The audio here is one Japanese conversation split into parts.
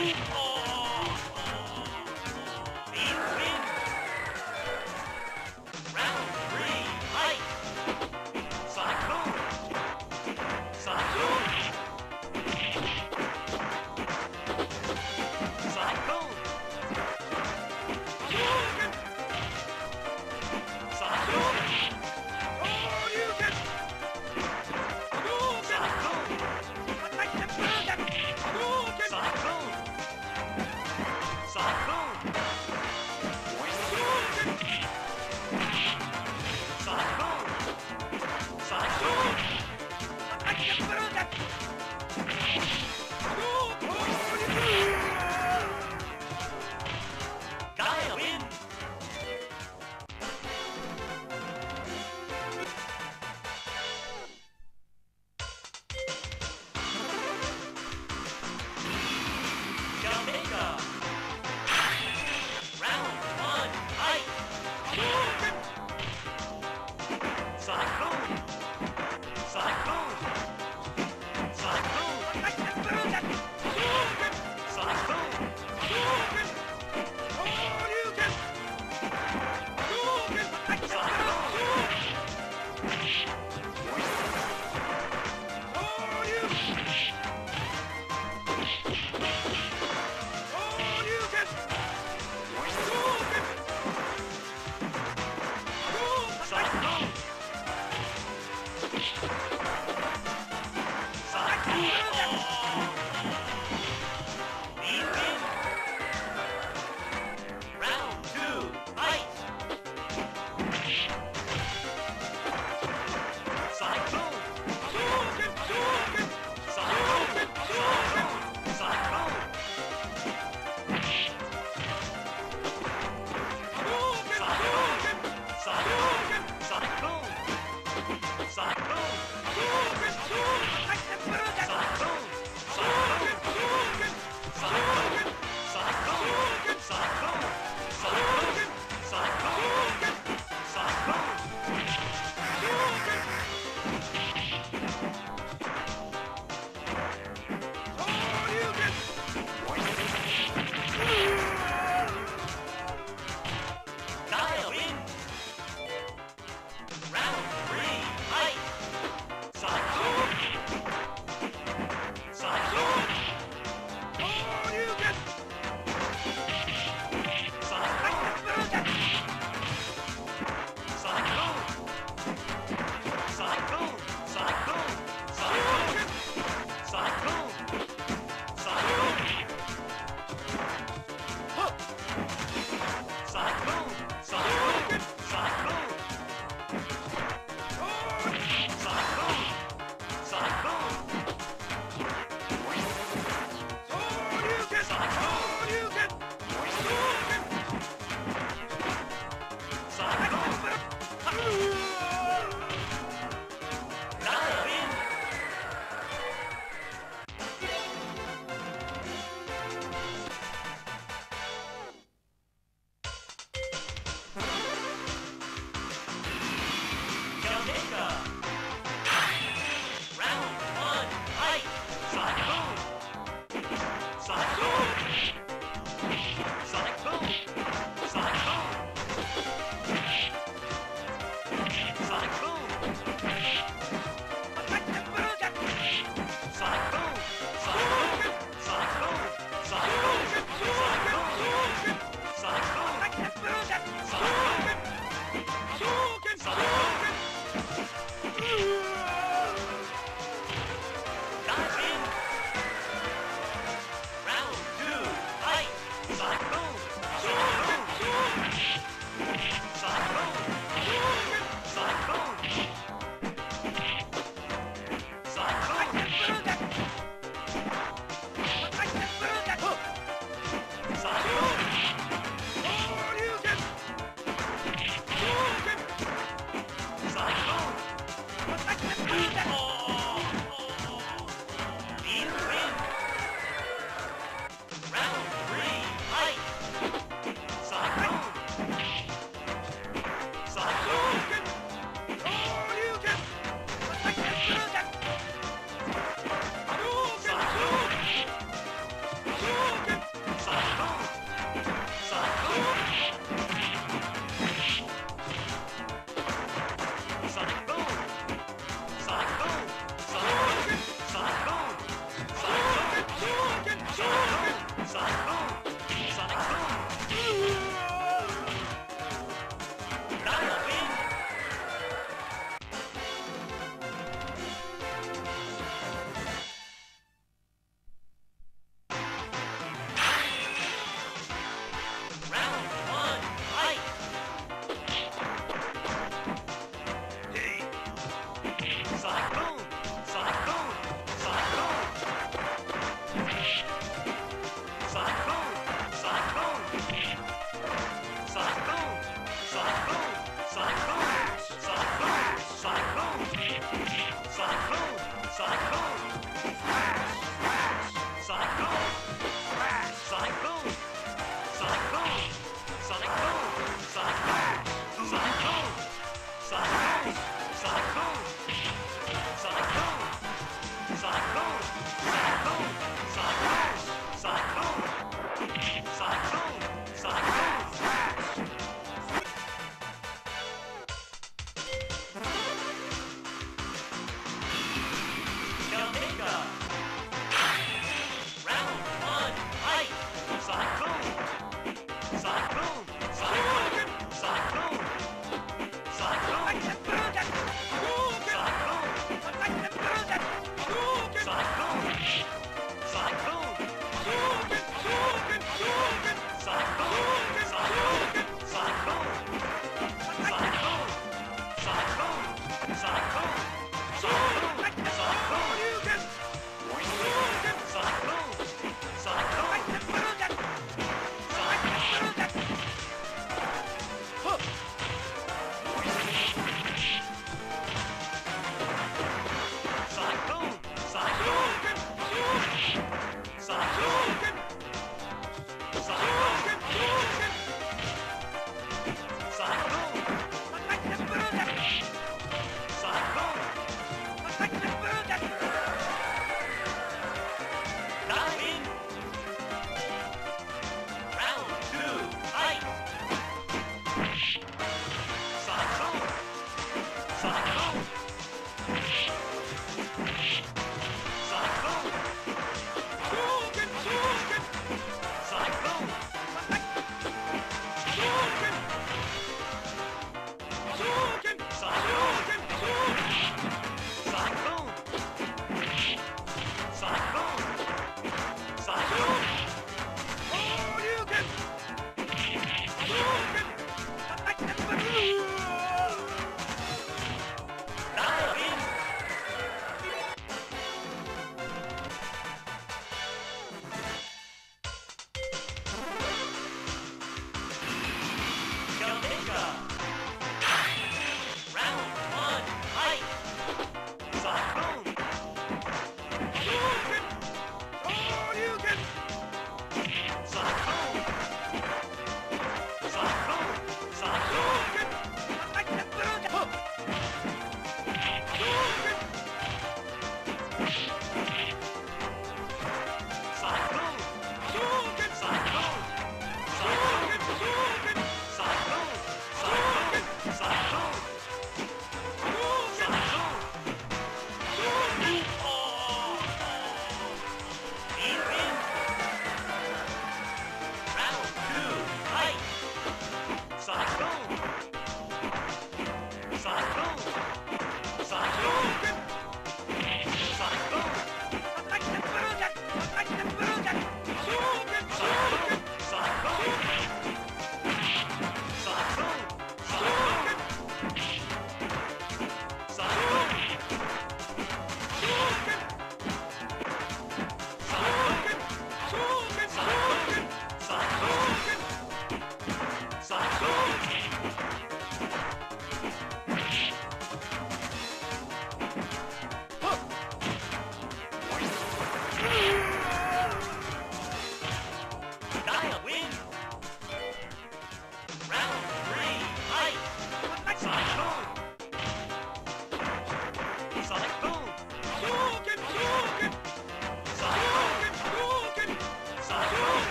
Sonic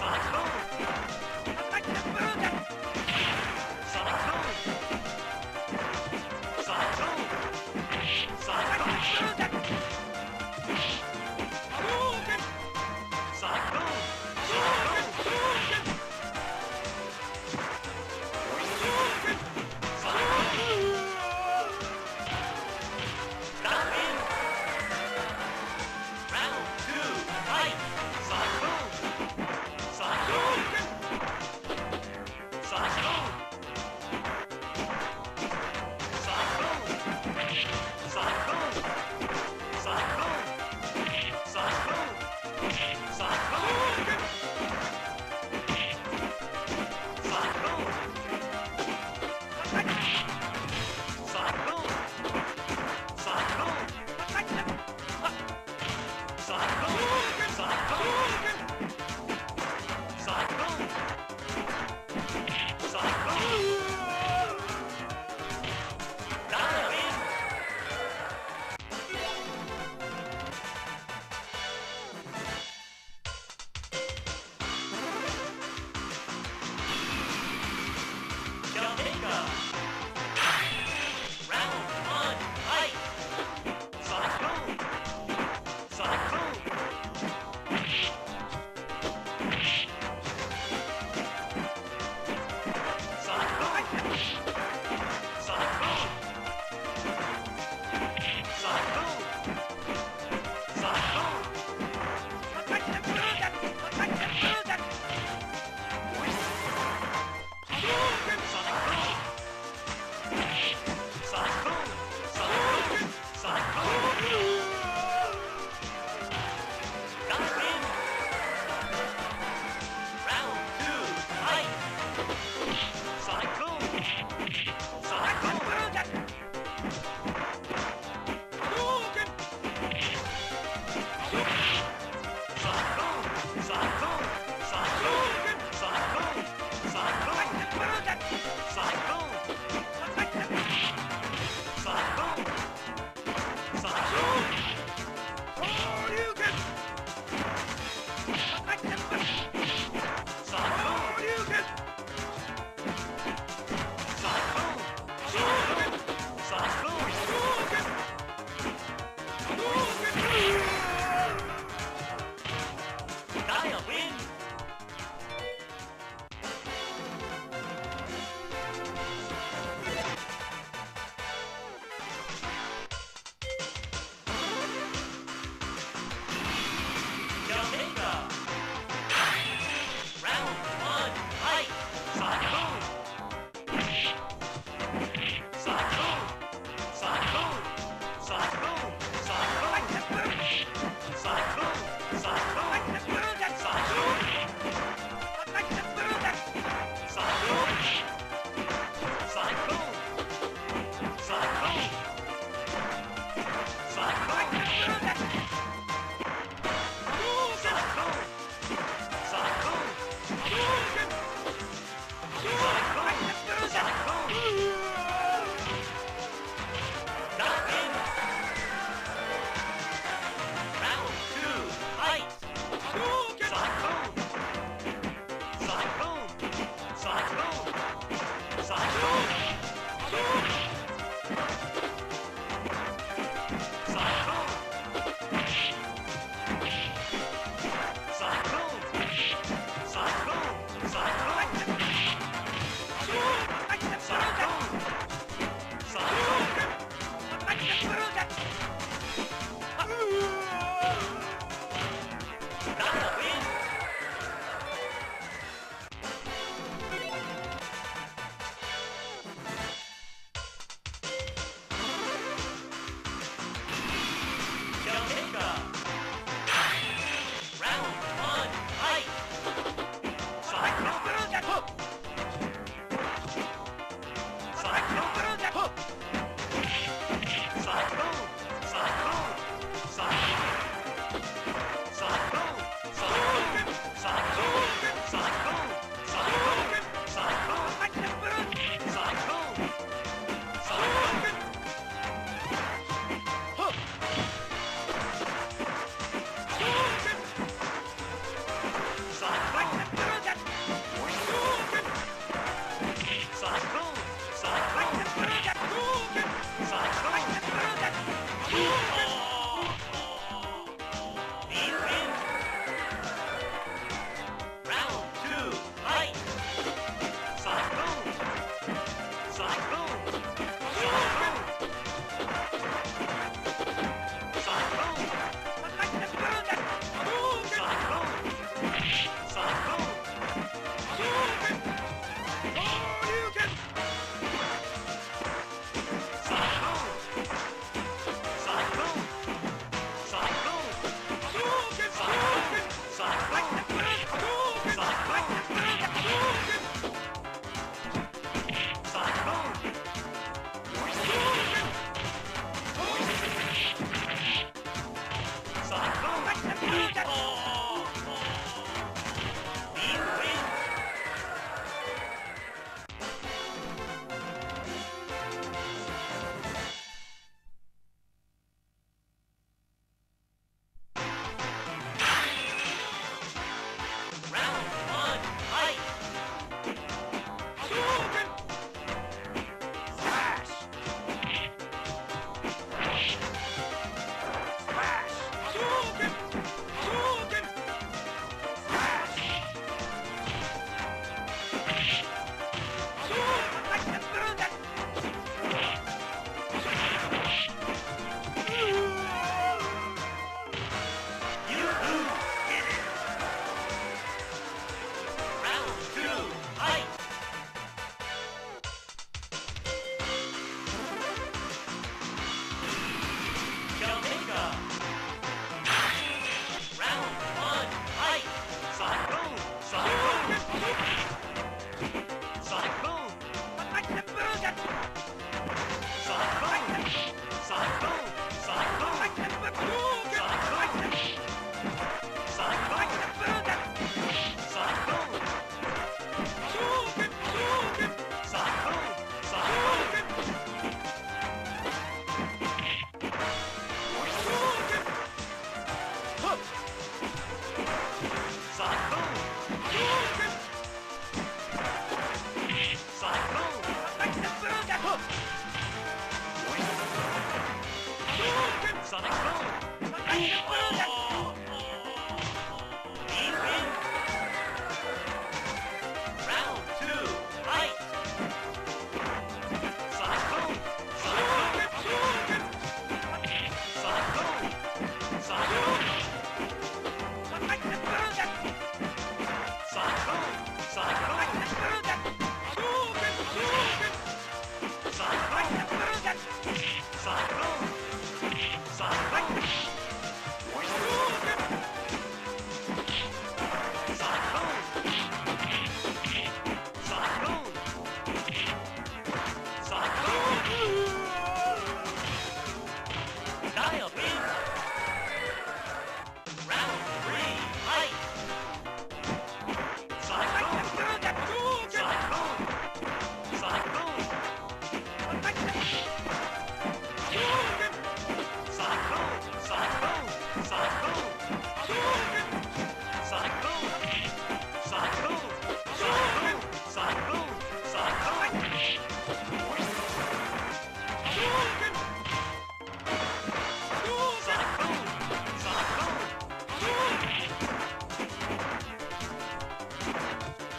Sonic Boom!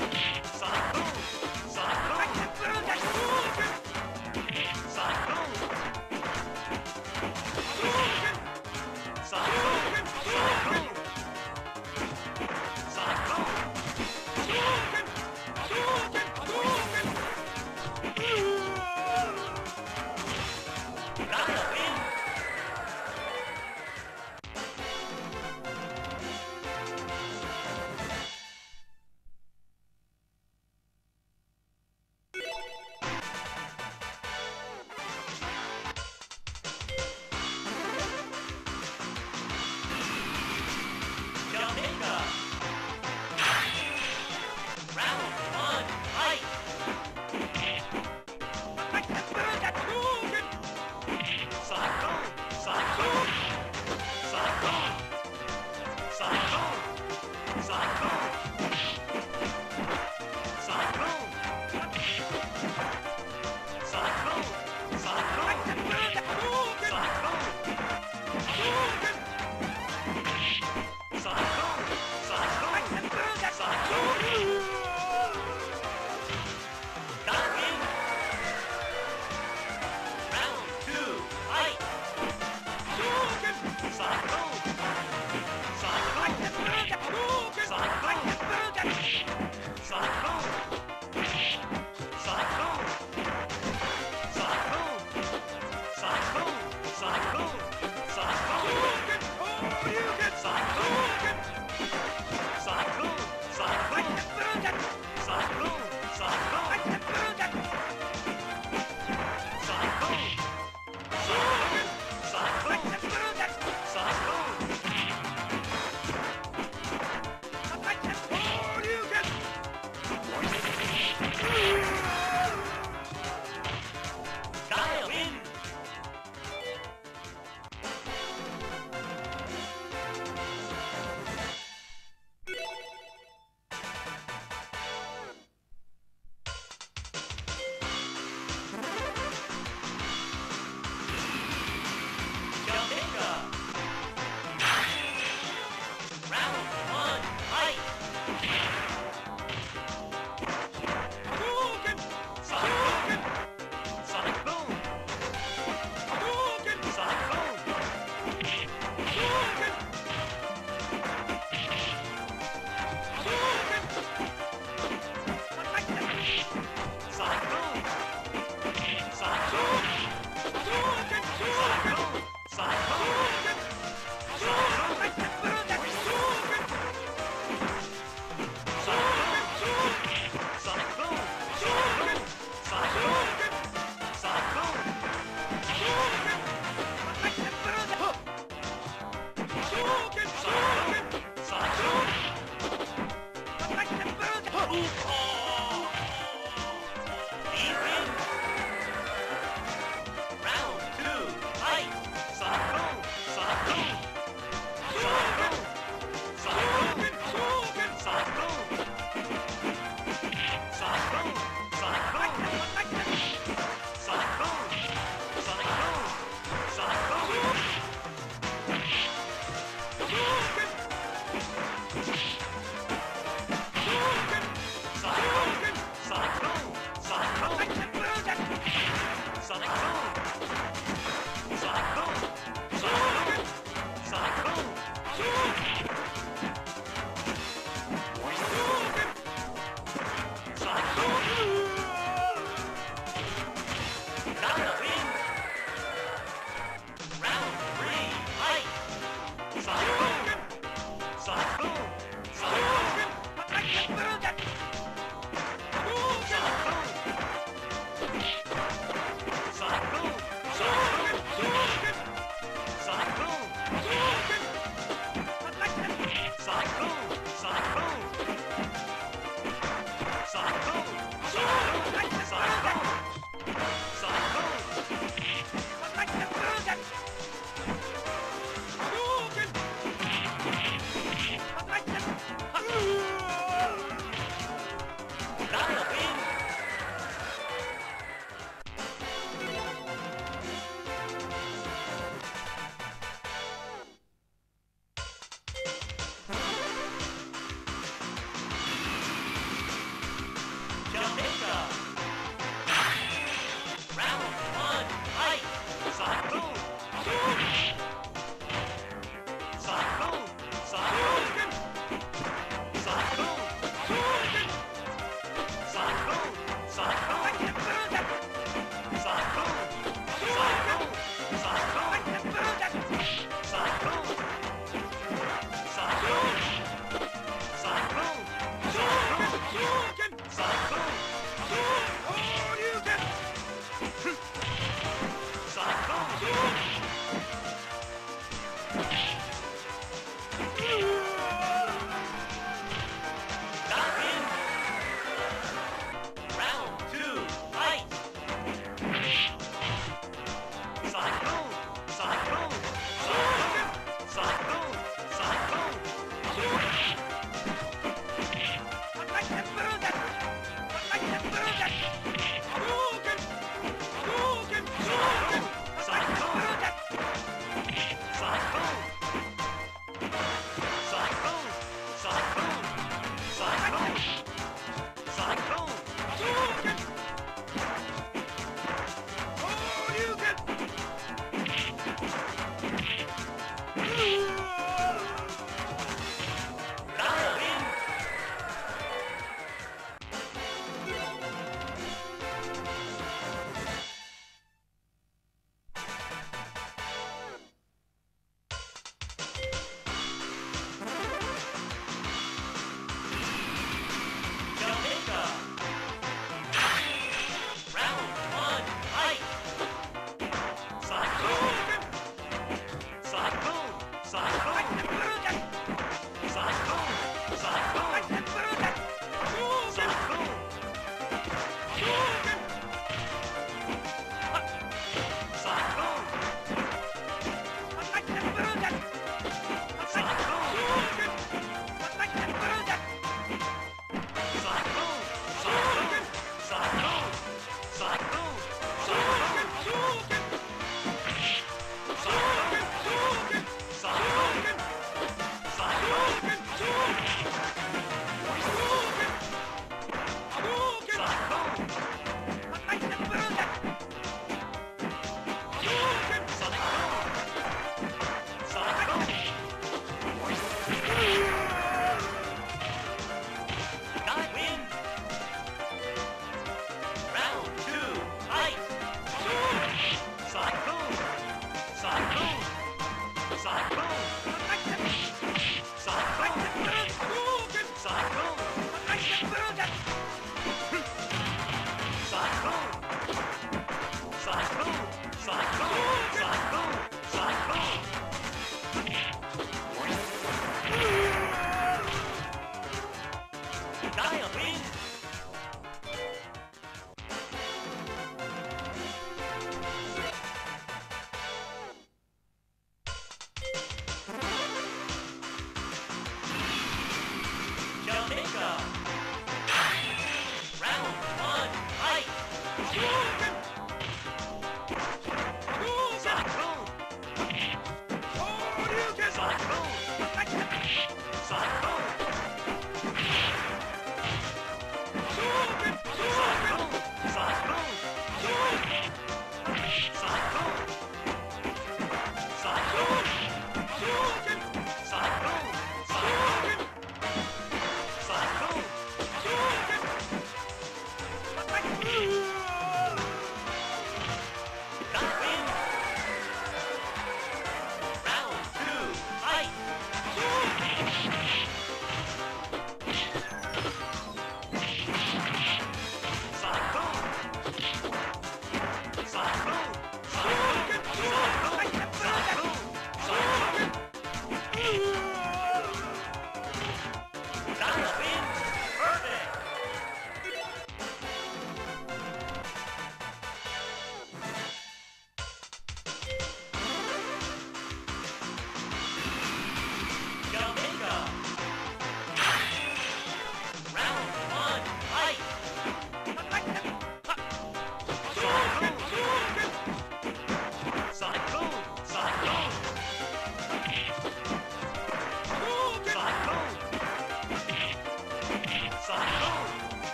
Sonic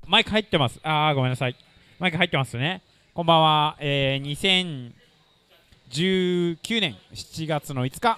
マイク入ってます。ごめんなさい。マイク入ってますね。こんばんは。2019年7月の5日。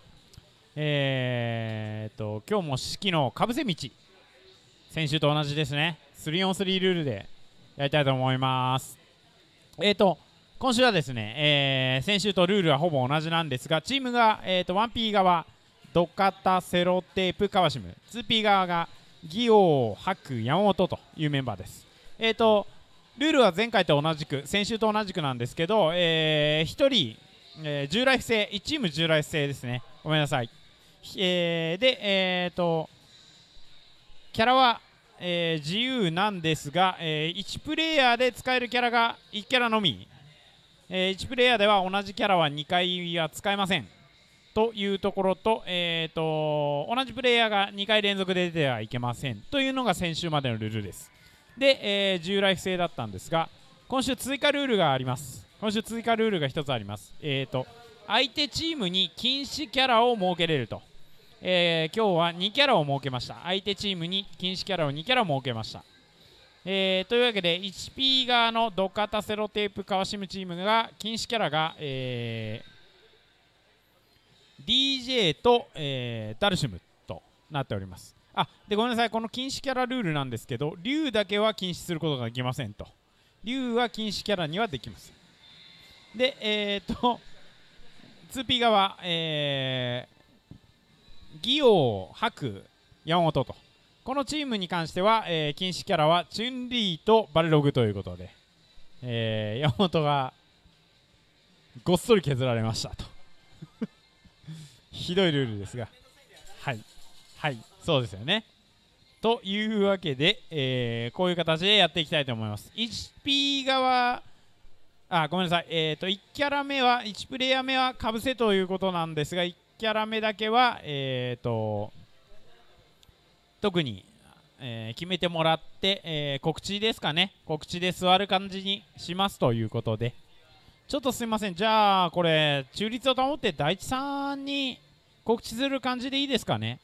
今日も式のかぶせ道。先週と同じですね。3on3 ルールでやりたいと思います。今週はですね、先週とルールはほぼ同じなんですが、チームが、1P 側、ドカタ、セロテープ、カワシム、2P 側がギオ、ハク、山本というメンバーです。ルールは前回と同じく、先週と同じくなんですけど、1人、従来不正、1チーム従来不正ですね。ごめんなさい。で、キャラは、自由なんですが、1プレイヤーで使えるキャラが1キャラのみ。1プレイヤーでは同じキャラは2回は使えません。というところと、同じプレイヤーが2回連続で出てはいけませんというのが先週までのルールです。で、従来不正だったんですが、今週追加ルールがあります。今週追加ルールが1つあります。相手チームに禁止キャラを設けれると。今日は2キャラを設けました。相手チームに禁止キャラを2キャラ設けました。というわけで 1P 側のドカタセロテープカワシムチームが禁止キャラが、DJ と、ダルシムとなっております。でごめんなさい、この禁止キャラルールなんですけど、竜だけは禁止することができませんと。竜は禁止キャラにはできます。で、2P 側、ギオ、ハク、山本と。このチームに関しては、禁止キャラはチュンリーとバルログということで、山本がごっそり削られましたと。ひどいルールですが、はい、はい、そうですよね。というわけで、こういう形でやっていきたいと思います。1P 側、ごめんなさい、1キャラ目は、1プレイヤー目はかぶせということなんですが、1キャラ目だけは、特に、決めてもらって、告知ですかね、告知で座る感じにしますということで、ちょっとすみません、じゃあ、これ、中立を保って、大地さんに告知する感じでいいですかね。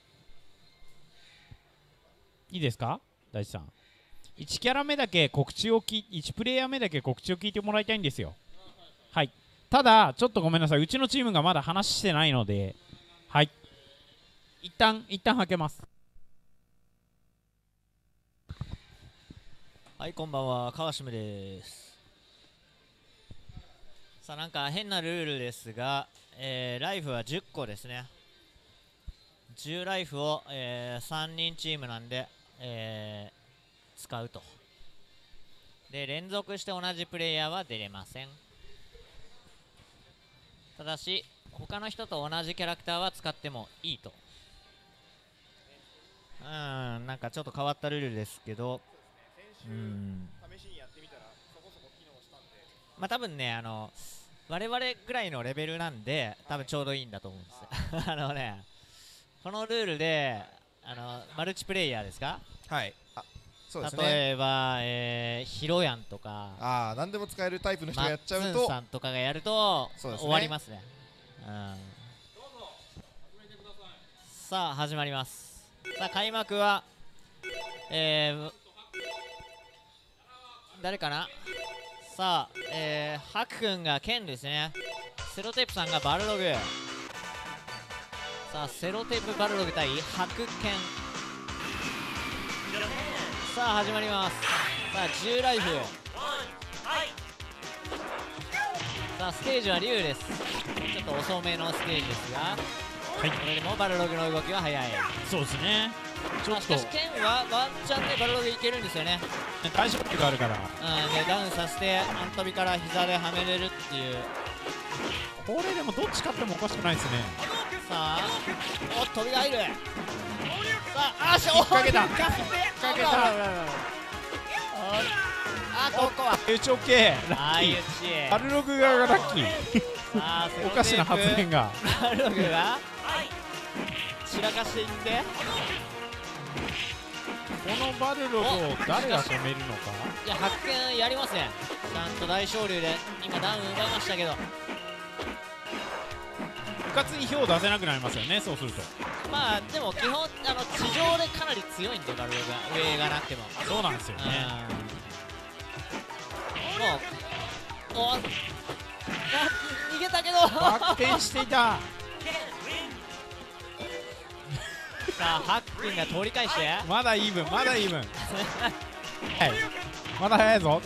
いいですか、大地さん。1キャラ目だけ告知を1プレイヤー目だけ告知を聞いてもらいたいんですよ。はい。ただ、ちょっとごめんなさい、うちのチームがまだ話してないので、はい。一旦はけます。 はい、こんばんは、川島です。さあ、なんか変なルールですが、ライフは10個ですね。10ライフを、3人チームなんで、使うと。で、連続して同じプレイヤーは出れません。ただし、他の人と同じキャラクターは使ってもいいと。なんかちょっと変わったルールですけど、まあ多分ね、我々ぐらいのレベルなんで、多分ちょうどいいんだと思うんですよ。このルールで、マルチプレイヤーですか？ はい。そうですね。 例えば、ヒロヤンとか、 何でも使えるタイプの人がやっちゃうと、 マッツンさんとかがやると、終わりますね。さあ、始まります。さあ、開幕は、誰かな。さあ、ハク君がケンですね。セロテープさんがバルログ。さあ、セロテープバルログ対ハクケン。さあ、始まります。さあ、10ライフ。さあ、ステージは竜です。ちょっと遅めのステージですが、はい、それでもバルログの動きは速い。 そうですね。 しかしケンはワンチャンでバルログいけるんですよね。 対処力があるから、 でダウンさせてアントビから膝ではめれるっていう。 これでもどっち勝ってもおかしくないですね。 さあ、飛びが入る。さあ、 引っ掛けた。引っ掛けた。 ここは打ち OK。ラッキー。バルログ側がラッキー。おかしな発言が。 バルログが散らかしていって、 このバルログを誰が止めるのか。 いや、発見やりますね。ちゃんと大昇竜で今ダウン奪いましたけど、 うかつに票を出せなくなりますよね、そうすると。 まあでも基本地上でかなり強いんでバルログが上がなくても。 そうなんですよね。 もう逃げたけどバク転していた。 さあハックンが取り返してまだイーブン、まだイーブン。はい、まだ早いぞ。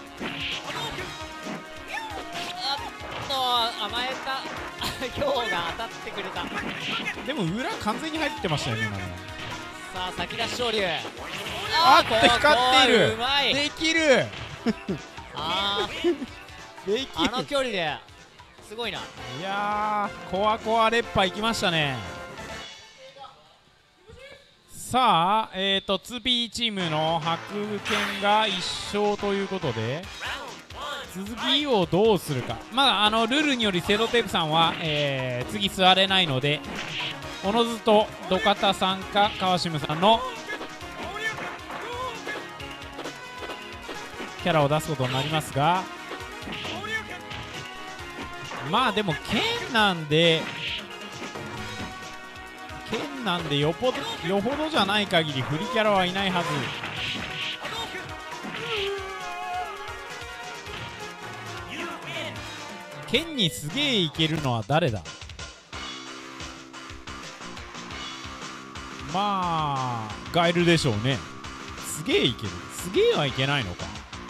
甘えた今日が当たってくれた。 でも裏完全に入ってましたよね今ね。 さあ先出し昇竜。 あっと光っている。 うまい。 できる。できる。 あの距離ですごいな。 いやー、コアコアレッパいきましたね。さあ、2P チームの白剣が1勝ということで、続きをどうするか。まだルールによりセロテープさんは、次座れないので、おのずと土方さんか川島さんのキャラを出すことになりますが、まあでも剣なんでよほどじゃない限りフリキャラはいないはず。剣にすげえいけるのは誰だ。まあガエルでしょうね。すげえいける。すげえはいけないのか。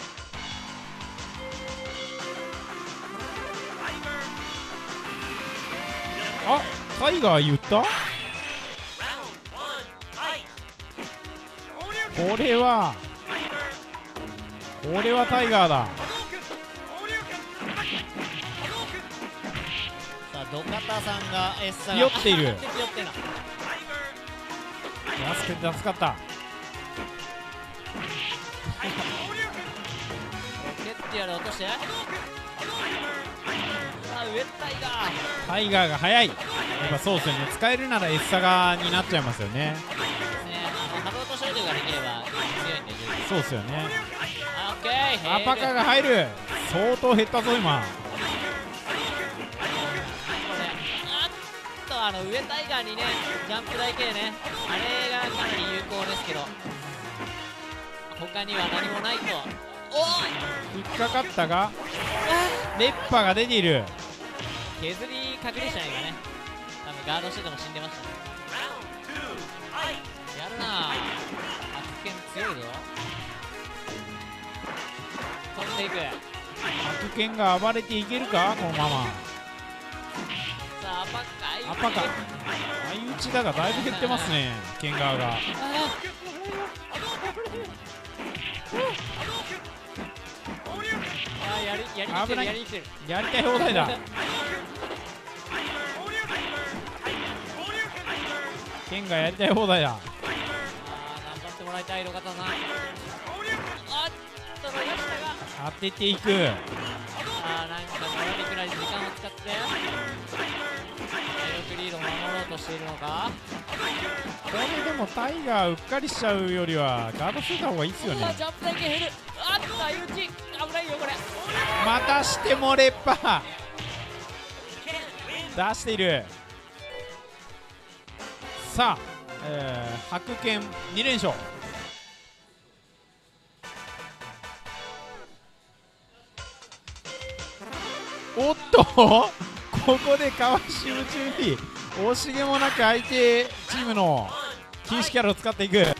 あ、タイガー言った。これはタイガーだ。 さあ土方さんがエッサが酔っている。 酔ってんな。 助かった。 ロケッティアで落として、さあ上タイガーが速い。やっぱそうですよね。使えるならエッサガになっちゃいますよね。 ハローとショールができれば強いんで十分。 そうですよね。 オッケー。 アパカが入る。相当減ったぞ今。 上タイガーにねジャンプ台系ね、あれがかなり有効ですけど他には何もないと。 引っかかったが熱波が出ている。 削り隠れしないがね、多分ガードしてても死んでましたね。やるなぁ、白剣強いぞ。飛んでいく。 白剣が暴れていけるかこのまま。 さあアパカ相打ちだがだいぶ減ってますね剣側が。危ない。やりたい放題だ。剣がやりたい放題だ。 頑張ってもらいたい。土方さん、ロヤシタが当てていく。 なんか並びくらい時間を使ってクリードを守ろうとしているのか。 これでもタイガーうっかりしちゃうよりはガードしてた方がいいっすよね。 ジャンプ台系減る。相打ち危ないよこれ。 またしてもレッパー出している。さあ、白剣2連勝。おっとここで川島中に惜しげもなく相手チームの禁止キャラを使っていく。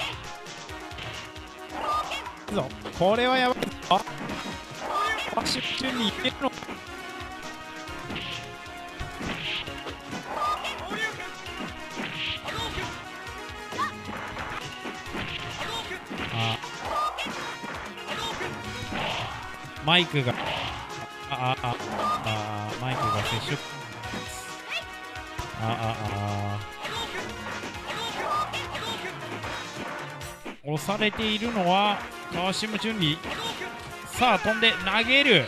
これはやばいぞ。川島中にいけるのか。マイクがマイクが接触。押されているのは川島準理。さあ飛んで投げる。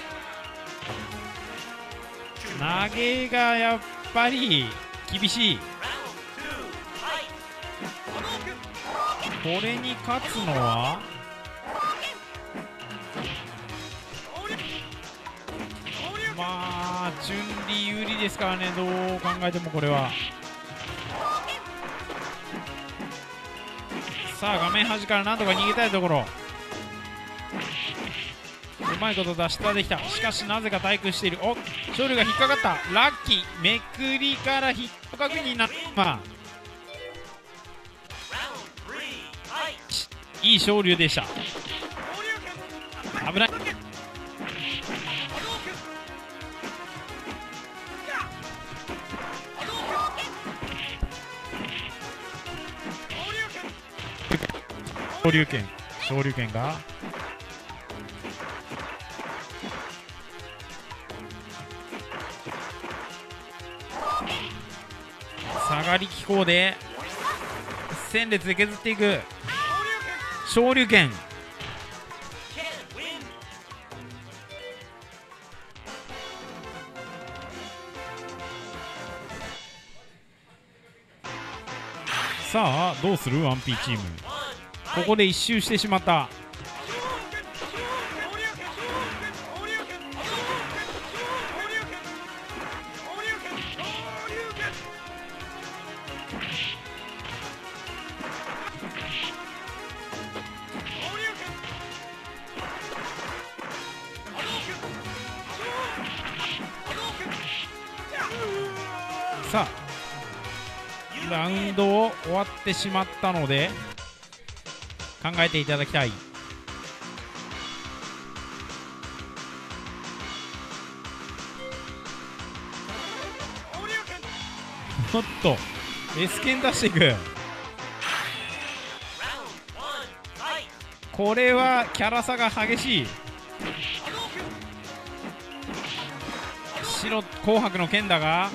投げがやっぱり厳しい。これに勝つのはまあ順利有利ですからね。どう考えてもこれはさあ画面端からなんとか逃げたいところ、うまいこと脱出はできた。しかしなぜか対空している。お、勝利が引っかかった。ラッキー。めくりからヒット確認な、いい勝利でした。危ない。昇竜拳が下がり機構で戦列で削っていく。昇竜拳、さあどうする 1P チーム。ここで一周してしまった。さあラウンドを終わってしまったので考えていただきたい。おっと S 剣出していく。これはキャラ差が激しい。白紅白の剣だが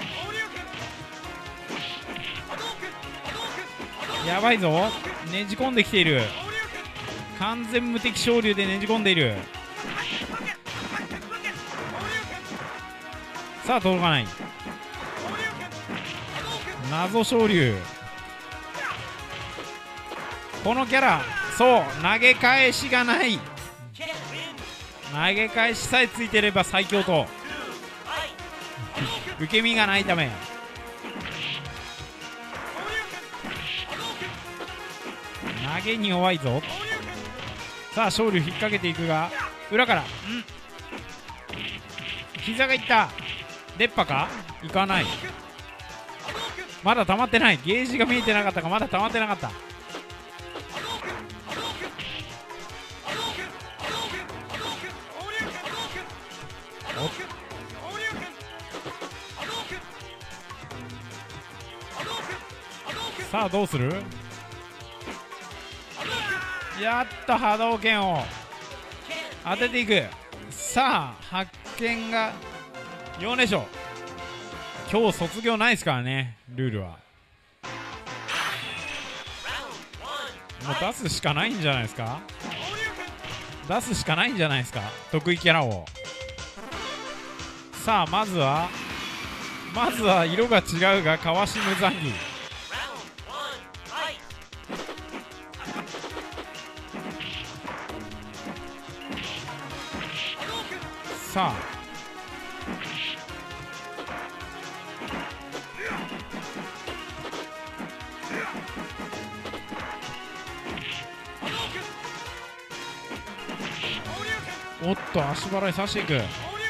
やばいぞ、ねじ込んできている。完全無敵昇竜でねじ込んでいる。さあ届かない。謎昇竜、このキャラ、そう投げ返しがない。投げ返しさえついてれば最強と受け身がないため投げに弱いぞ。さあ昇竜引っ掛けていくが裏から膝がいった。出っ歯か、いかない。まだ溜まってない。ゲージが見えてなかったか、まだ溜まってなかった。さあどうする。やっと波動拳を当てていく。さあ発見が4でしょ。今日卒業ないですからね。ルールはもう出すしかないんじゃないですか。出すしかないんじゃないですか、得意キャラを。さあまずは色が違うが川島ザンギ。さあおっと足払いさしていく。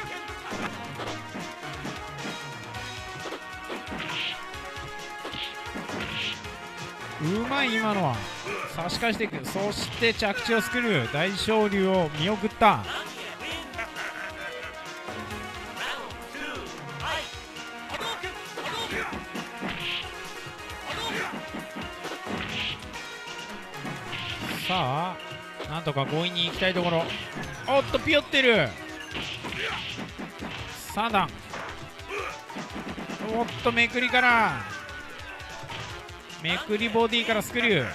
うまい今のは。差し返していく。そして着地を作る。大昇竜を見送った。さあなんとか強引に行きたいところ。おっとピヨってる。3段。おっとめくりからめくりボディからスクリュー。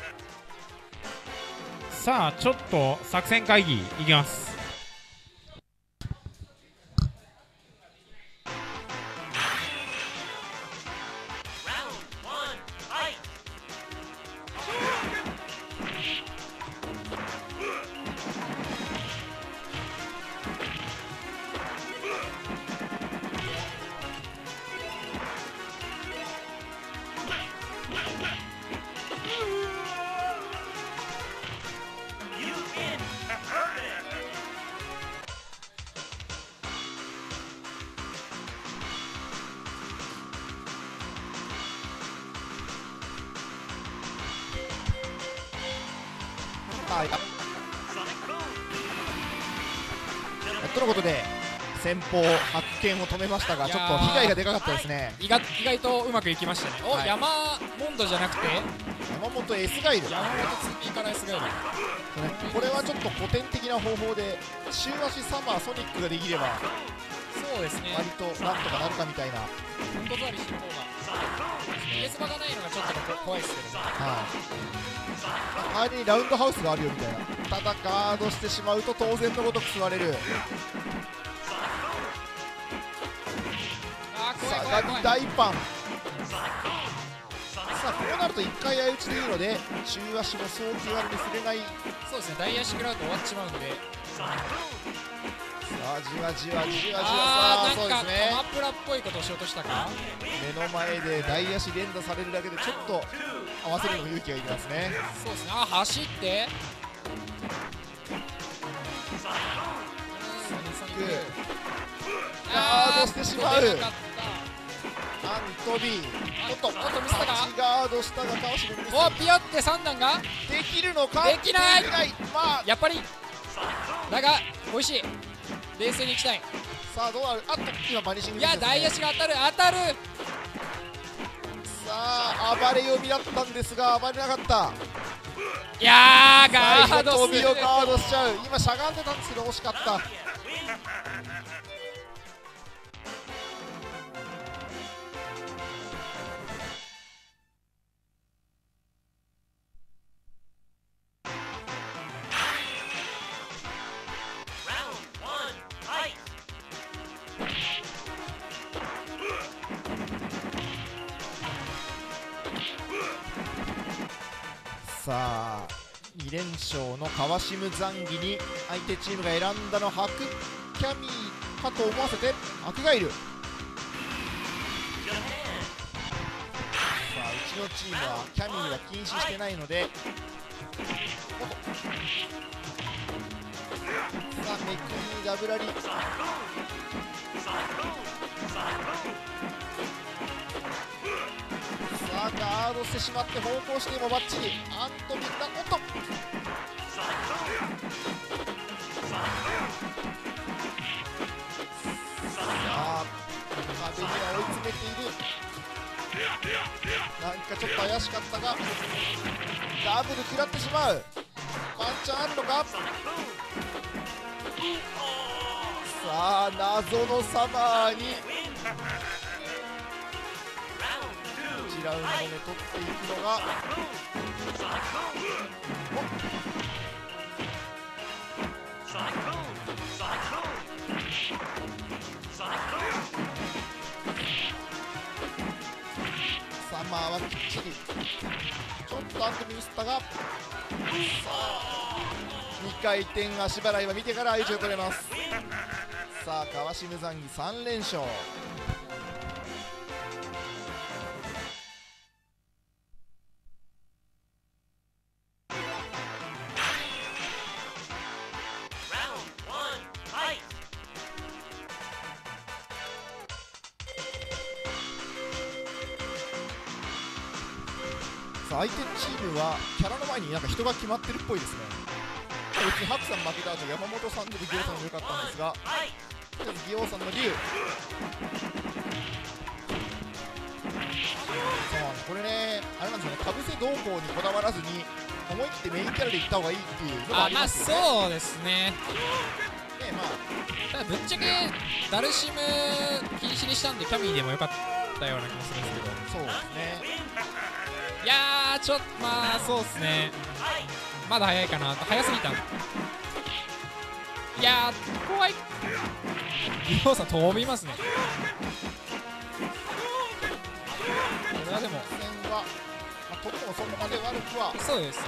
さあちょっと作戦会議いきます。 はい。とのことで先方発見を止めましたが、ちょっと被害がでかかったですね。 意外とうまくいきましたね。お、 はい、 山モンドじゃなくて山本 S ガイル、 山本 2P から S ガイル、 これはちょっと古典的な方法で中足サマーソニックができればそうですね、 割となんとかなるかみたいな。 本当座りしてる方がベース場がないのがちょっと怖いですけどね。 代わりにラウンドハウスがあるよみたいな。ただガードしてしまうと当然のごとく座れる。相模大パン。さあこうなると1回相打ちでいいので中足もそう気軽に触れない。 そうですね、大足食らうと終わっちまうんで、 さあじわじわじわじわ、さあそうなんかですね、 カマプラっぽいことをしようとしたか。 目の前で大足連打されるだけでちょっと合わせるのも勇気がいりますね。 そうですね、走ってガードしてしまう。 出なかっアントビー、おっと見せたか。 8ガードしたが川島ミス。 た。お、ピヨって3段ができるのか。 できない。 まあやっぱりだが美味しい。冷静にいきたい。 さあどうなる。あっと今バニシングいや、 ミスですね。 大足が当たる。 さあ暴れ読みだったんですが暴れなかった。 いやー、ガード飛する。 びをガードしちゃう。今しゃがんでたんですけど惜しかった。さあ2連勝の川島ザンギに相手チームが選んだのハクキャミーかと思わせてアクガイル。さあうちのチームはキャミーは禁止してないので、さあメクニーダブラリ、さあガードしてしまって方向してもバッチリ。アントミンだ。おっとさあ壁には追い詰めている。なんかちょっと怪しかったがダブル食らってしまう。ワンチャンあるのか。さあ謎のサマーに1ラウンド目取っていくのがサマーはきっちりちょっとアントミミスったが、さあ2回転足払いは見てから相打ちを取れます。さあ川島ザンギ3連勝。さあ相手チームはキャラの前になんか人が決まってるっぽいですね。うちにハクさん負けた後山本さんでギオさんも良かったんですが、とりあえずギオさんの竜。これねあれなんですよね、かぶせ動向にこだわらずに思い切ってメインキャラでいった方がいいっていうのがありますよね。 そうですね。ただぶっちゃけダルシム禁止にしたんでキャミーでもよかったような気もするんですけど。 そうですね。 いやー、ちょっとまあそうですね、まだ早いかな。早すぎた。いやー怖い。ギオさん飛びますね。これはでも戦は、飛ぶのもそこまで悪くは。 そうですね。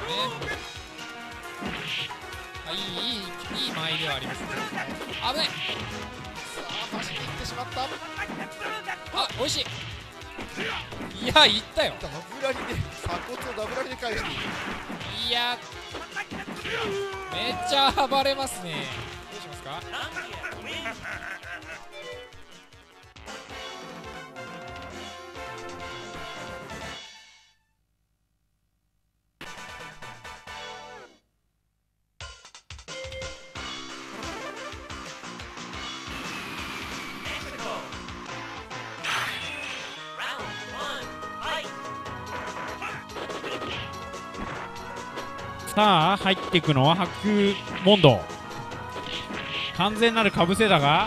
いい間合いではありますね。危ない。 さあ走っていってしまった。 あ、美味しい。いや、いったよ。 ダブラリで鎖骨をダブラリで返している。 いや、めっちゃ暴れますね。どうしますか。 さあ入っていくのはハクモンド。完全なるかぶせだが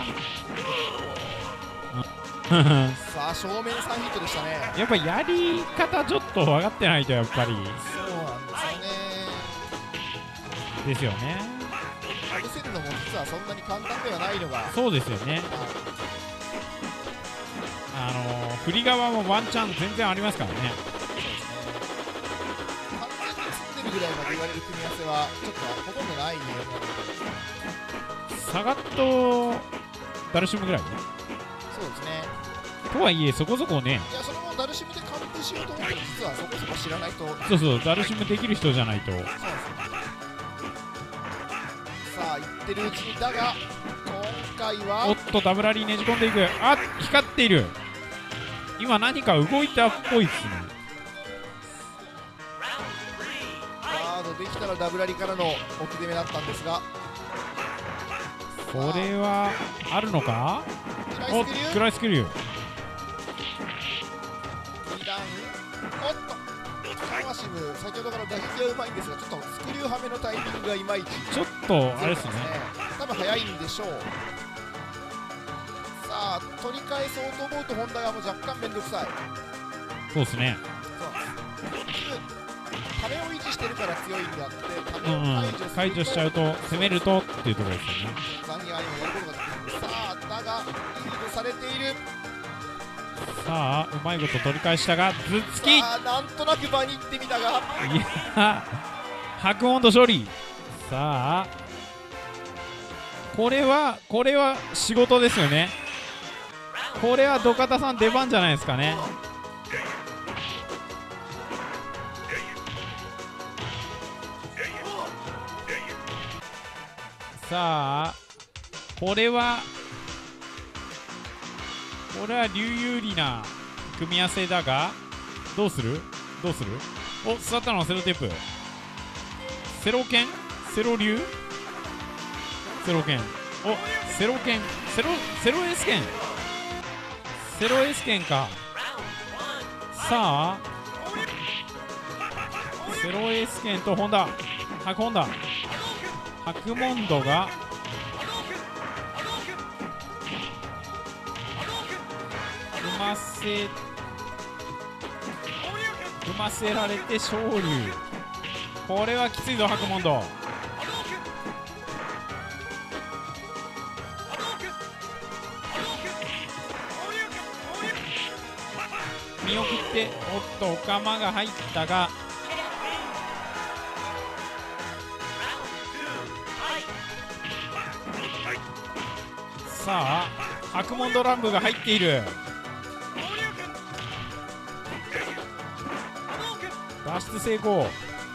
さあ正面3ヒットでしたね。 やっぱやり方ちょっと分かってないとやっぱりそうなんですよね。 ですよね。 かぶせるのも実はそんなに簡単ではないのが、 そうですよね。振り側もワンチャン全然ありますからね。 完全に突ってるぐらいまで言われる組み合わせはちょっとほとんどないね。 サガッとダルシムぐらいね。 そうですね。 とはいえそこそこね。 いやそれもダルシムで完封しようと思ったら実はそこそこ知らないと。 そうそう、ダルシムできる人じゃないと。 そうなんですよ。さあ言ってるうちにだが今回はおっとダブラリーねじ込んでいく。あ、光っている。今何か動いたっぽいですね。 ガードできたらダブラリからの奥攻めだったんですが、 これはあるのか。おっ、クライスクリュー。 2段おっとカマシム先ほどから打撃はうまいんですが、ちょっとスクリューはめのタイミングがいまいちちょっとあれですね。 多分早いんでしょう。さあ取り返そうと思うと本田側も若干面倒くさい。 そうですね。 ためを維持してるから強いんであって、ためを解除しちゃうと攻めるとっていうところですよね。 ザニアにもやることができる。さあだがリードされている。 さあうまいこと取り返したが頭突き。 さあなんとなく場に行ってみたが、 いや白モンド勝利。さあこれは仕事ですよね。これは土方さん出番じゃないですかね。さあこれは竜有利な組み合わせだが、どうするお、座ったのはセロテープ。セロ剣セロ竜セロ剣。お、セロ剣セロエース剣セロエース剣か。さあセロエース剣とホンダ白ホンダ白モンドが組ませられて昇竜。これはきついぞ白モンド。見送っておっとおかまが入ったが、さあ白モンドランブが入っている。脱出成功。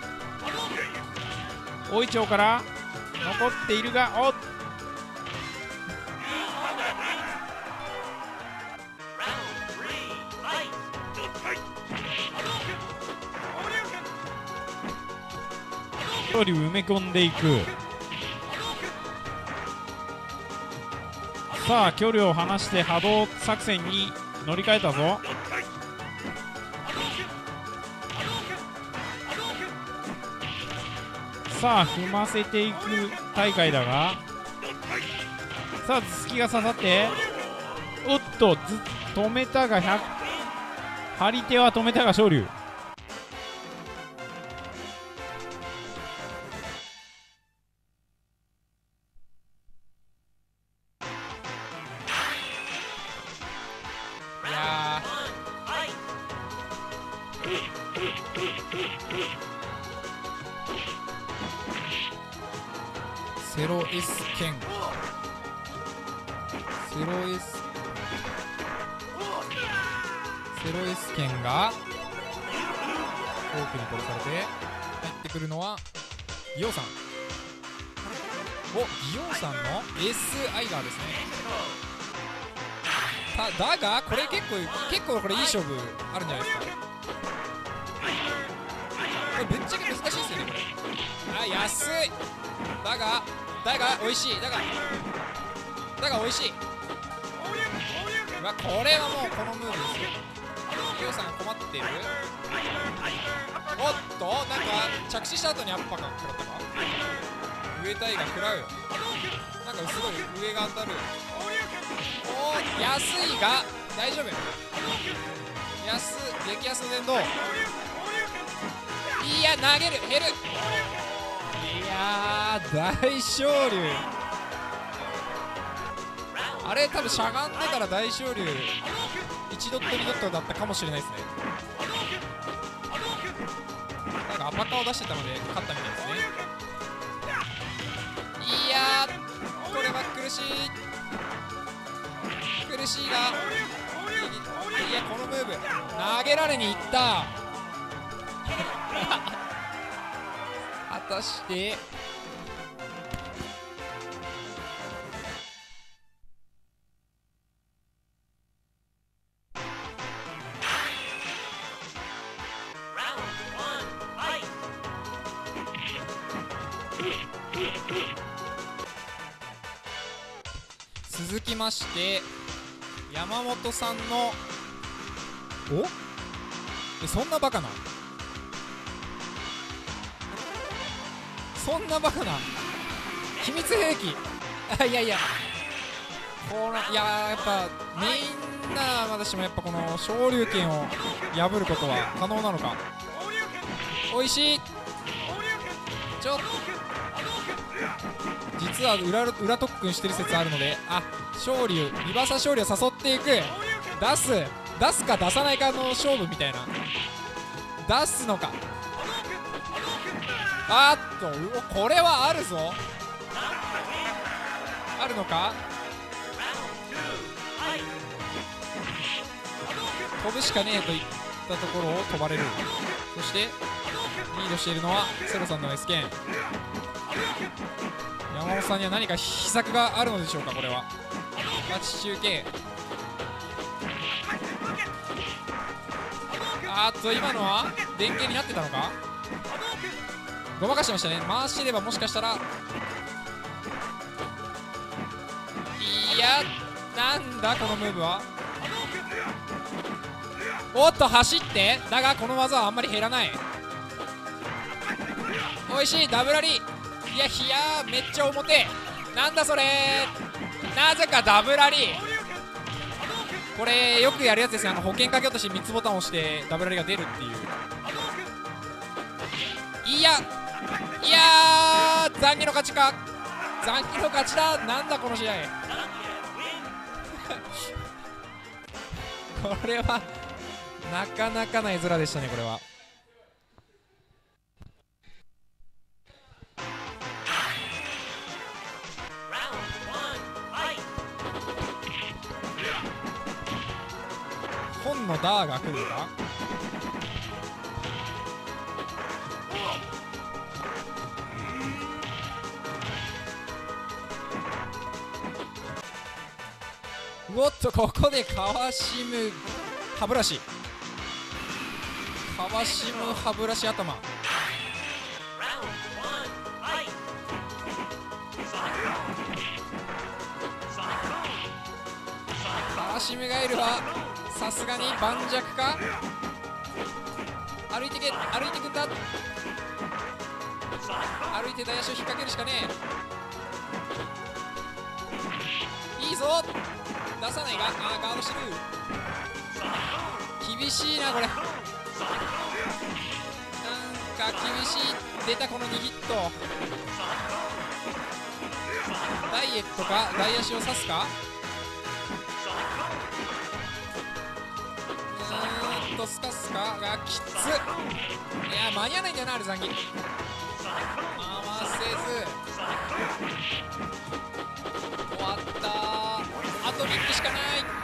大井町から残っているが、おっ距離を埋め込んでいく。さあ距離を離して波動作戦に乗り換えたぞ。さあ踏ませていく大会だが、さあ頭突きが刺さって、おっと止めたが張り手は止めたが勝利。 セロ S 剣セロ S 剣が多くに殺されて入ってくるのはギオさん。お、ギオさんの S アイガーですね。だがこれ結構これいい勝負あるんじゃないですか。これぶっちゃけ難しいですよねこれ。あ、安い。だが美味しい。だが美味しい。これはもうこのムーブですよ。 ギオさん困ってる。おっと、なんか着地した後にアッパーが食らったか。上体が食らう。なんかすごい上が当たる。おー、安いが大丈夫。激安の電動。いや、投げる、減る。いやー、大昇龍。あれ多分しゃがんでから大昇龍1ドット2ドットだったかもしれないですね。なんかアパカを出してたので勝ったみたいですね。いやー、これは苦しいが、いや、このムーブ投げられにいった果たして続きまして山本さんのそんなバカな秘密兵器いや、やっぱみんなまだしもやっぱこの昇龍拳を破ることは可能なのか。おいしい。実は裏特訓してる説あるので、昇龍リバーサ昇龍を誘っていく。出すか出さないかの勝負みたいな。出すのか。これはあるぞ。あるのか。飛ぶしかねえといったところを飛ばれる。そしてリードしているのはセロさんの S 剣。山本さんには何か秘策があるのでしょうか。これは町中継。今のは電源になってたのか。ごまかしてましたね。回してればもしかしたら。いや、なんだこのムーブは。おっと走って、だがこの技はあんまり減らない。おいしいダブラリ。いや、めっちゃ表。なんだそれ。なぜかダブラリ。これよくやるやつですね。保険かけようとして3つボタンを押してダブラリが出るっていう。いや残儀の勝ちか。残儀の勝ちだ。なんだこの試合これはなかなかな絵面でしたね。これは本のダーが来るか。おっと、ここでかわしむ歯ブラシ。かわしむ歯ブラシ頭。かわしむガエルはさすがに盤石か。歩いてけ、歩いてくんだ。歩いて大足を引っ掛けるしかねえ。いいぞ。出さないが、ガードしてる。厳しいなこれ。なんか厳しい。出たこの2ヒット。ダイエットか大足を刺すか。スカスカがきつ。いや、間に合わないんだよな、あれ残機。回せず終わった。あと3機しかない。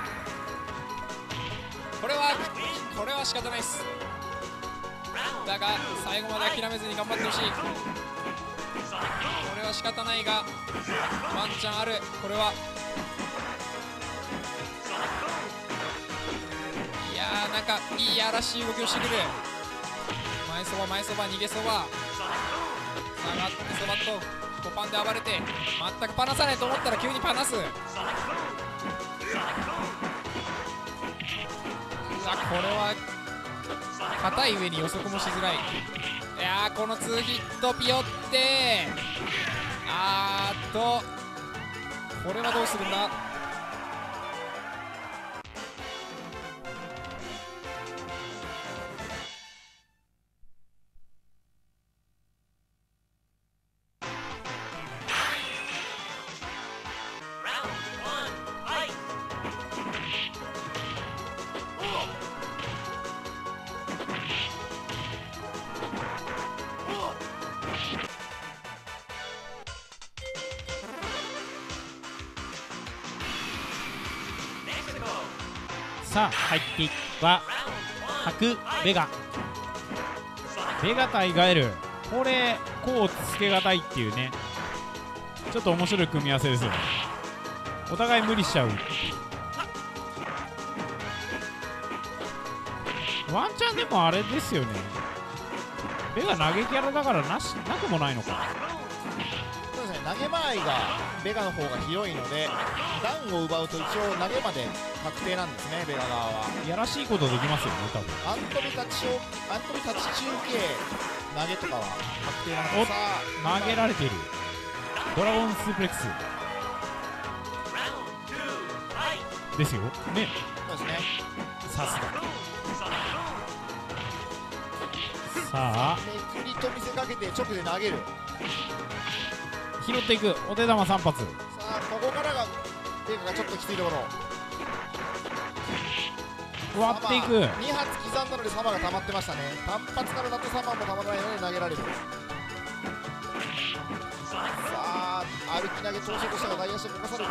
これは仕方ないっす。だが最後まで諦めずに頑張ってほしい。これは仕方ないがワンチャンある。これはいやー、なんかいいやらしい動きをしてくる。前そば逃げそば下がってそばっとコパンで暴れて、全くパナさないと思ったら急にパナす。ここれは硬い上に予測もしづらい。いやー、この2ヒットピヨって、これはどうするんだ。 さあ入っていくは白ベガ対ガエル、これこうつけがたいっていうね、ちょっと面白い組み合わせですよね。お互い無理しちゃう。ワンチャンでもあれですよね、ベガ投げキャラだからなくもないのか。 そうですね、投げ間合いがベガの方が広いので、ダウンを奪うと一応投げまで確定なんですね、ベガ側は。 やらしいことできますよね、多分。 アントビ立ち中継投げとかは確定なので、さあ投げられているドラゴンスープレックスですよね。 そうですね、 さすが。さあめくりと見せかけて直で投げる。 拾っていく、お手玉3発。 さあここからがベガがちょっときついところ。 割っていく。 2発刻んだのでサマが溜まってましたね。単発からだとサマも溜まらないので投げられる。さあ歩き投げ投手としては大足を動かされて、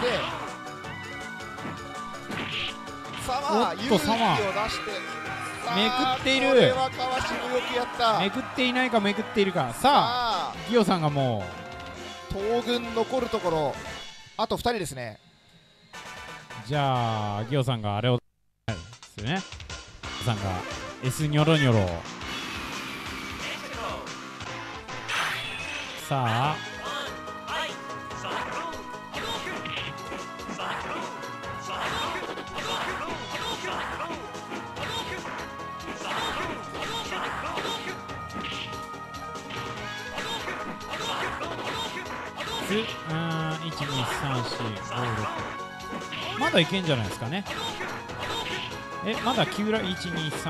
サマ勇気を出してめくっている。 これは川島よくやった。 めくっていないかめくっているか。さあギオさんがもう東軍残るところあと2人ですね。 じゃあギオさんがあれをですよね。ギオさんが S ニョロニョロ。さあ12345まだいけんじゃないですかね。まだ9ライフ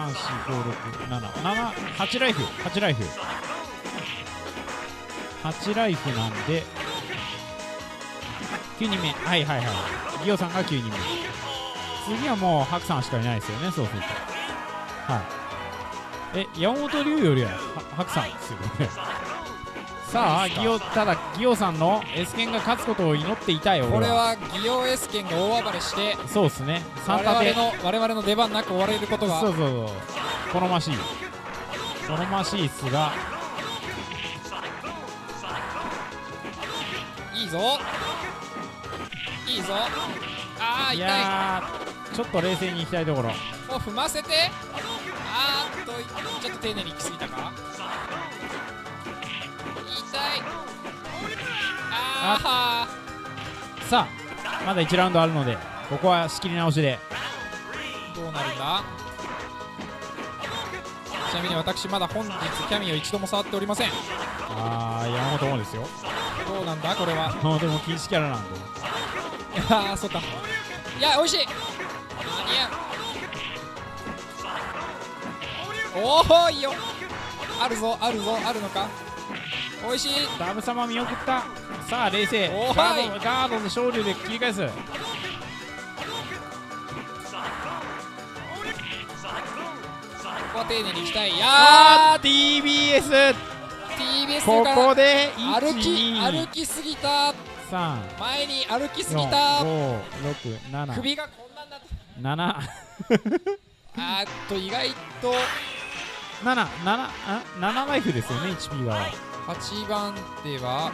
123456778ライフ8ライフ8ライフなんで9人目、はいはいはい、ギオさんが9人目。次はもうハクさんしかいないですよね、そうすると。はい、山本龍よりはハクさんですよね。さあただギオさんの S 剣が勝つことを祈っていたよ。 これはギオ S 剣が大暴れして、 そうですね、3立て我々の出番なく終われることが、 そう好ましいっすが、 いいぞ痛い。 いやーちょっと冷静にいきたいところ。 を踏ませて、ちょっと丁寧に行き過ぎたか。 さあまだ1ラウンドあるので、ここは仕切り直しでどうなるんだ。ちなみに私まだ本日キャミを一度も触っておりません。 山本もですよ。 どうなんだこれは。 山本も禁止キャラなんで。 そうか。いや美味しい。おおいいよ。あるのか。美味しい。 ダブ様見送った。さあ冷静、 おーいガードで昇竜で切り返す。 ここは丁寧にいきたい。 TBS ここで歩きすぎた。前に歩きすぎた。 567 首がこんなんだった。意外と 7ライフですよね、HP が。 8番手は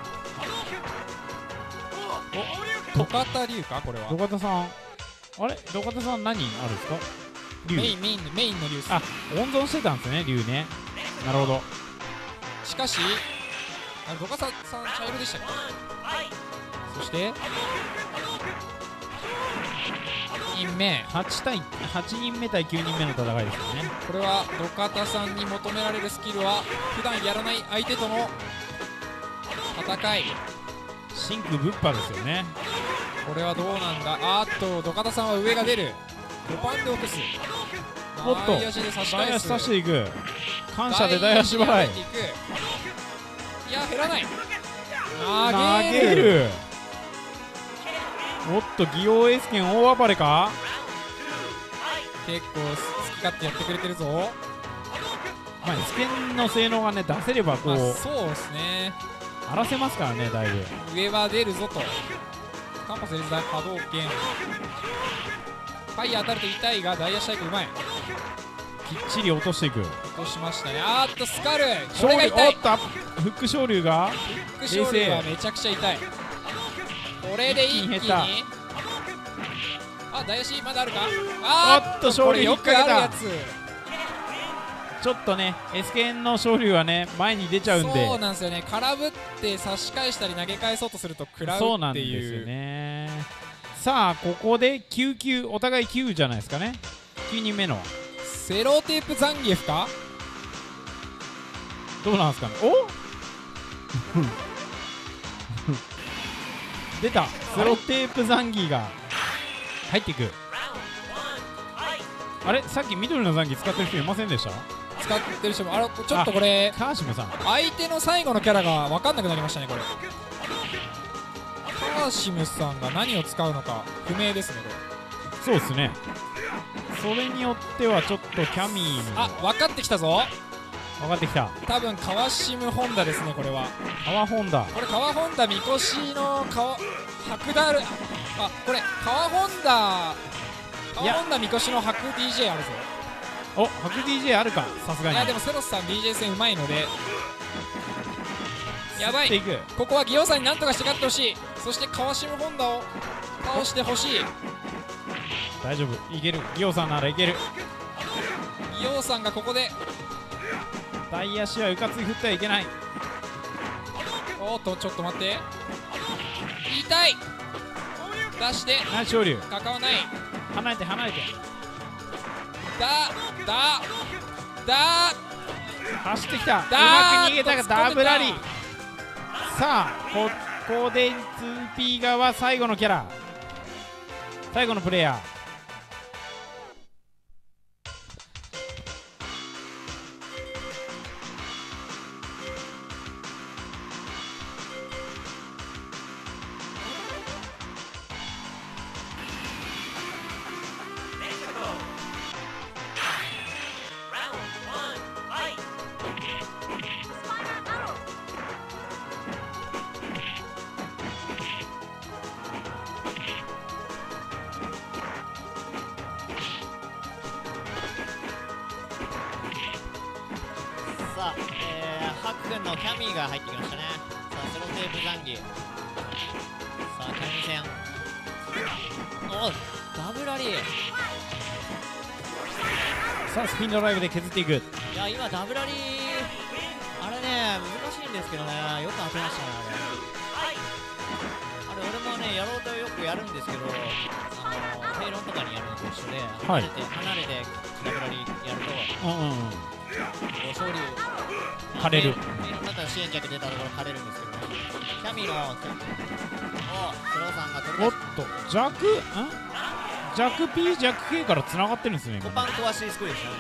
土方龍か。これは土方さん、あれ土方さん何あるんですか。 メインの龍。 温存してたんですね、龍ね。なるほど。 しかし土方さん茶色でしたっけ。そしてい人目。 8人目対9人目の戦いですよね。 これは土方さんに求められるスキルは普段やらない相手との戦い。 真空ぶっぱですよね。 これはどうなんだ。土方さんは上が出る。5番で落とす。 おっと大足で差し大足返す。 刺していく。感謝で大足払い。 いや減らない。 投げる。おっと技王エース剣大暴れか。 結構好き勝手やってくれてるぞ。 まあエース剣の性能がね出せればこう、 そうですね。 荒らせますからね。だいぶ上は出るぞと。カンパスエルザ波動拳。ファイヤー当たると痛いが大足タイプうまい。 きっちり落としていく。 落としましたね。スカル。これが痛い。 おっとフック昇竜がフック昇竜はめちゃくちゃ痛い。これで一気に大足まだあるか。 おっと昇竜よくあるやつ。 ちょっとね S 剣の昇竜はね前に出ちゃうんで。 そうなんですよね。空振って差し返したり投げ返そうとすると食らうっていう。 そうなんですよね。さあここで9お互い9じゃないですかね。9人目のセロテープザンギエフか。 どうなんですかね。お出た。セロテープザンギーが入っていく。あれさっき緑のザンギー使ってる人いませんでした？ 使ってる人もちょっとこれカーシムさん相手の最後のキャラが分かんなくなりましたね。これカーシムさんが何を使うのか不明ですね。これそうですね。それによってはちょっとキャミーに分かってきたぞ。 分かってきた。 多分川シムホンダですね。これは川ホンダ。 これ川ホンダみこしの白ダル。これ川ホンダみこしの白 DJ あるぞ。 お白 DJ あるか。さすがに。 いやでもセロスさん DJ 戦うまいのでやばい。 いく。 ここはギオさんに何とかして勝ってほしい。そして川シムホンダを倒してほしい。 大丈夫いける。ギオさんならいける。 ギオさんがここで大足はうかつに振ってはいけない。 おっとちょっと待って。痛い。出してナイス昇竜。 かかわない。 離れて離れて。走ってきた。うまく逃げたがダブラリ。さあここで 2P 側最後のキャラ、最後のプレイヤー。 さあ、ハク君のキャミーが入ってきましたね。さあ、セロテープザンギ。さあ、キャミー戦。ダブラリー。 さあスピンドライブで削っていく。 いや、今ダブラリー、あれね、難しいんですけどね、よく当てましたね、あれ俺もね、やろうとよくやるんですけど、ペイロンとかにやるのと一緒で、離れてダブラリーやると、勝利枯れる。 ペイロンだったら支援着出たところ枯れるんですけどね、キャミのスローさんが取りおっと弱 P 弱 K からつながってるんですね。 5パン壊しスクリーンでしたね。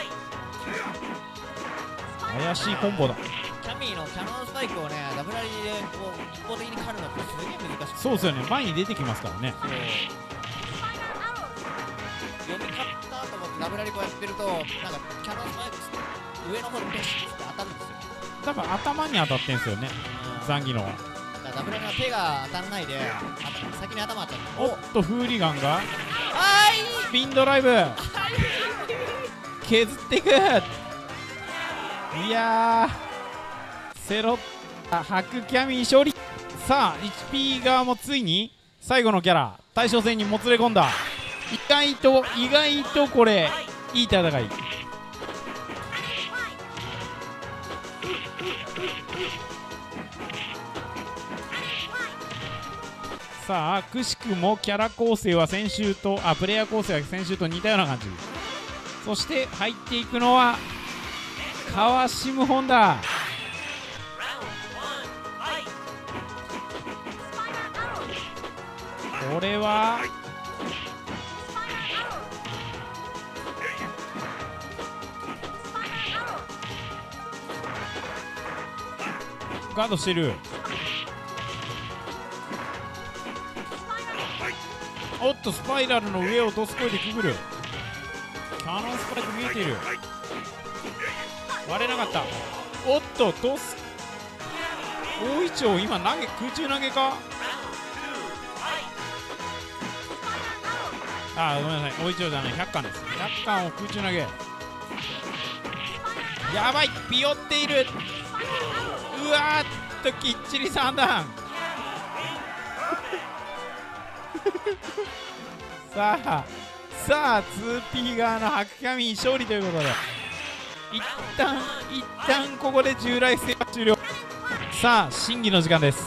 怪しいコンボだ。 キャミーのキャノンスパイクをね、ダブラリーでこう一方的に狩るのってすげえ難しくて、 そうですよね。前に出てきますからね。 読み勝ったと思ってダブラリーこうやってると、なんかキャノンスパイク上の方でペシッって当たるんですよ。 多分頭に当たってんすよね、ザンギの。 だからダブラリーは手が当たんないで先に頭当たる。 おっとフーリガンがはいスピンドライブ削っていく。いやーセロッハクキャミー勝利。さあ HP 側もついに最後のキャラ大将戦にもつれ込んだ。意外とこれいい戦い。 さあくしくもキャラ構成は先週とプレイヤー構成は先週と似たような感じ。そして入っていくのは川シムホンダ。これはガードしてる。おっとスパイラルの上をドスコイでくぐる。キャノンスパイク見えている。割れなかった。おっとドス大イチョウ今投げ空中投げか。ごめんなさい、大イチョウじゃない100巻です。100巻を空中投げ。やばいピヨっている。うわーっときっちり3段さあ 2P 側の白髪勝利ということで一旦ここで従来戦は終了。さあ審議の時間です。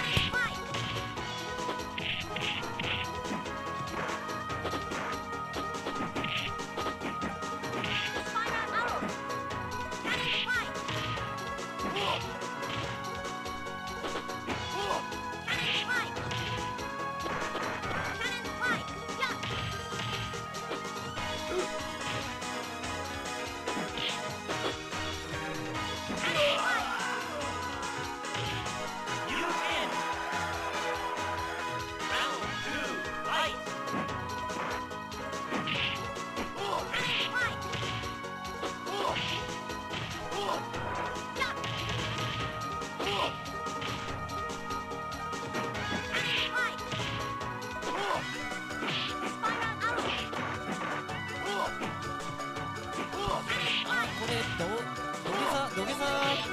土下座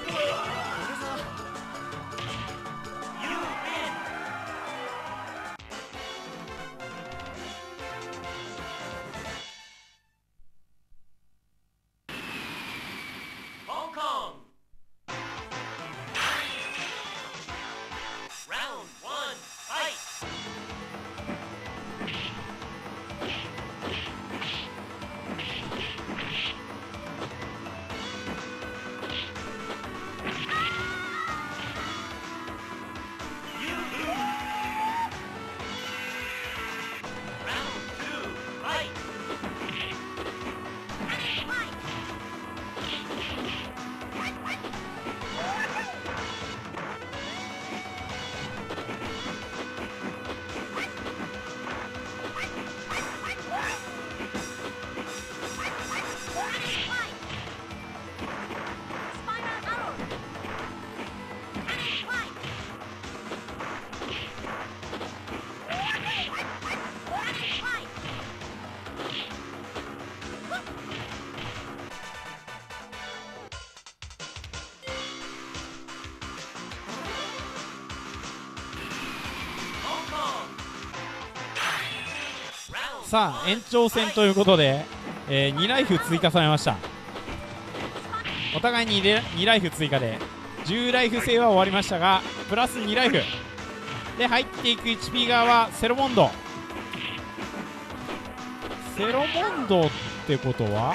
さあ延長戦ということで、2ライフ追加されました。お互いに2ライフ追加で10ライフ制は終わりましたがプラス2ライフで入っていく HP 側はセロモンド。セロモンドってことは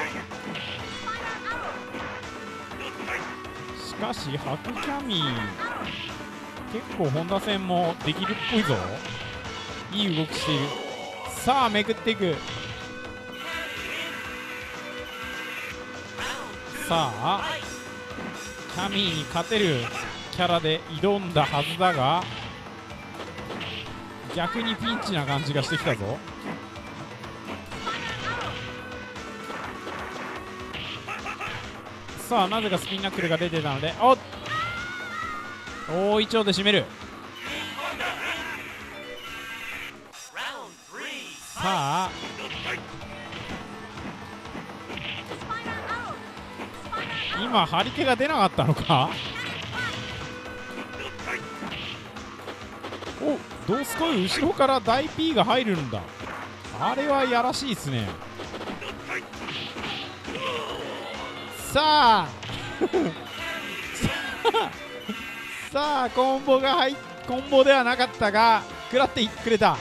しかし白キャミー結構本田戦もできるっぽいぞ。いい動きしている。さあめくっていく。さあキャミーに勝てるキャラで挑んだはずだが逆にピンチな感じがしてきたぞ。さあなぜかスピンナックルが出てたので大イチョウで締める。さあ今張り手が出なかったのか。おどうすこい後ろから大 P が入るんだ。あれはやらしいっすね。さあさあコンボではなかったが食らってくれた。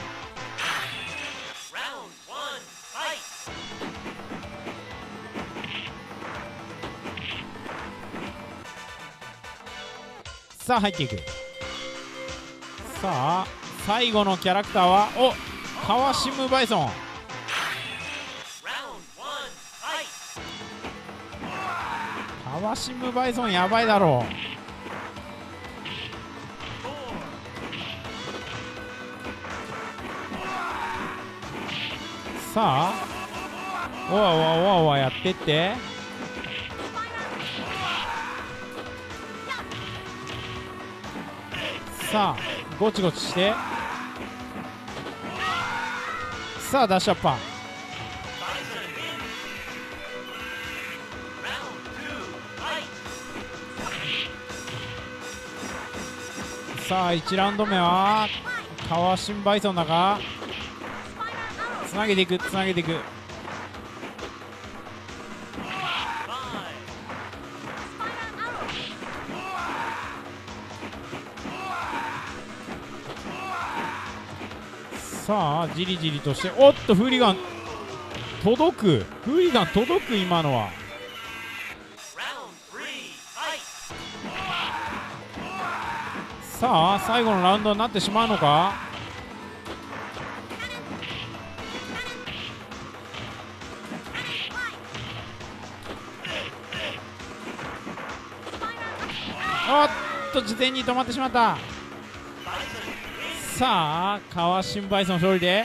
さあ入っていく。さあ最後のキャラクターはカワシムバイソン。カワシムバイソンやばいだろう。さあおわおわおわおわやってって。さあゴチゴチして、さあダッシュアッパー。さあ1ラウンド目はカワシンバイソンだが、つなげていくつなげていく。さあじりじりとして、おっとフーリガン届く、フーリガン届く。今のはさあ最後のラウンドになってしまうのか。おっと事前に止まってしまった。さあカワシンバイソン勝利で、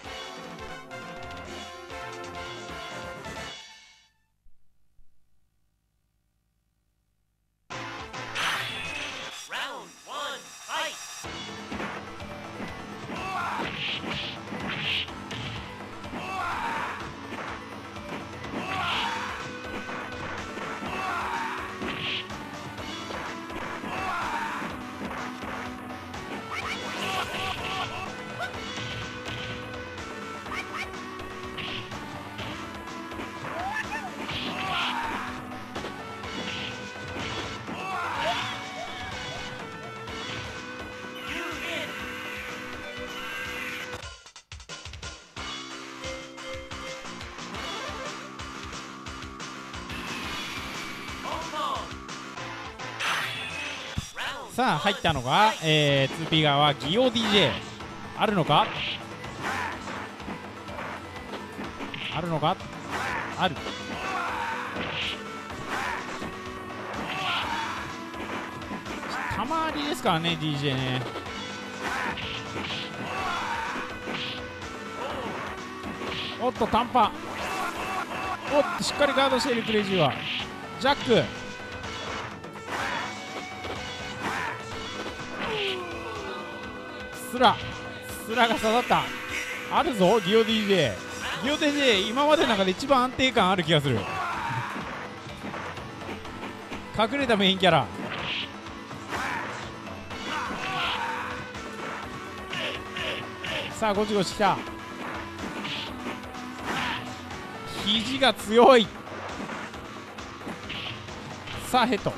さあ入ったのが、2P 側はギオ DJ あるのか、あるのか、ある。たまりですからね DJ ね。おっと短波、おっとしっかりガードしているクレイジーは。ジャックスラが刺さった。あるぞギオ DJ。 ギオ DJ 今までの中で一番安定感ある気がする。隠れたメインキャラ。さあゴチゴチきた。肘が強い。さあヘッド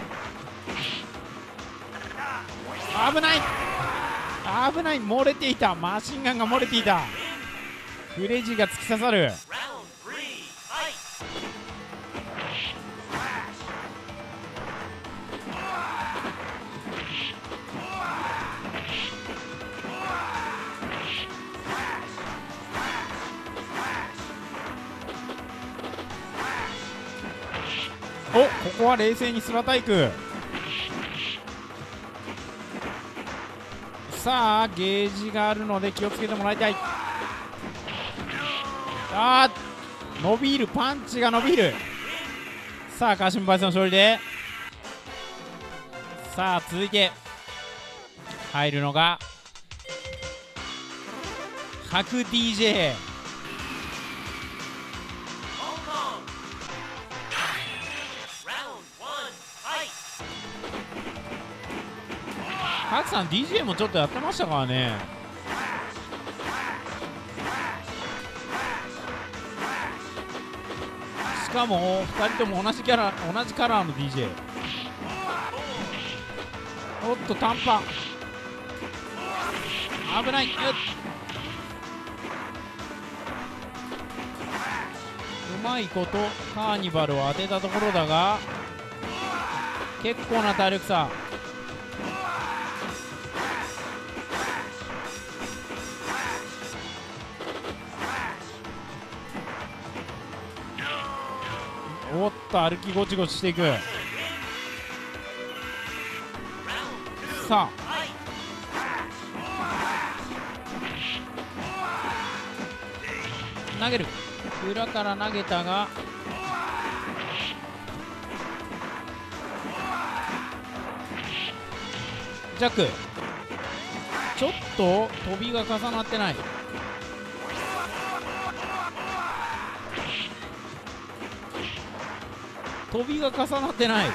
危ない危ない、漏れていた。マシンガンが漏れていた。クレイジーが突き刺さる。お、ここは冷静にスラタイク。さあゲージがあるので気をつけてもらいたい。あー伸びる、パンチが伸びる。さあカーシンバイスの勝利で、さあ続いて入るのが白 DJ。ハクさん DJ もちょっとやってましたからね。しかも2人とも同じカラーの DJ。 おっと短波危ない。うまいことカーニバルを当てたところだが、結構な体力差。おっと、歩きごちごちしていく。さあ投げる。裏から投げたが、ジャックちょっと飛びが重なってない。飛びが重なってない。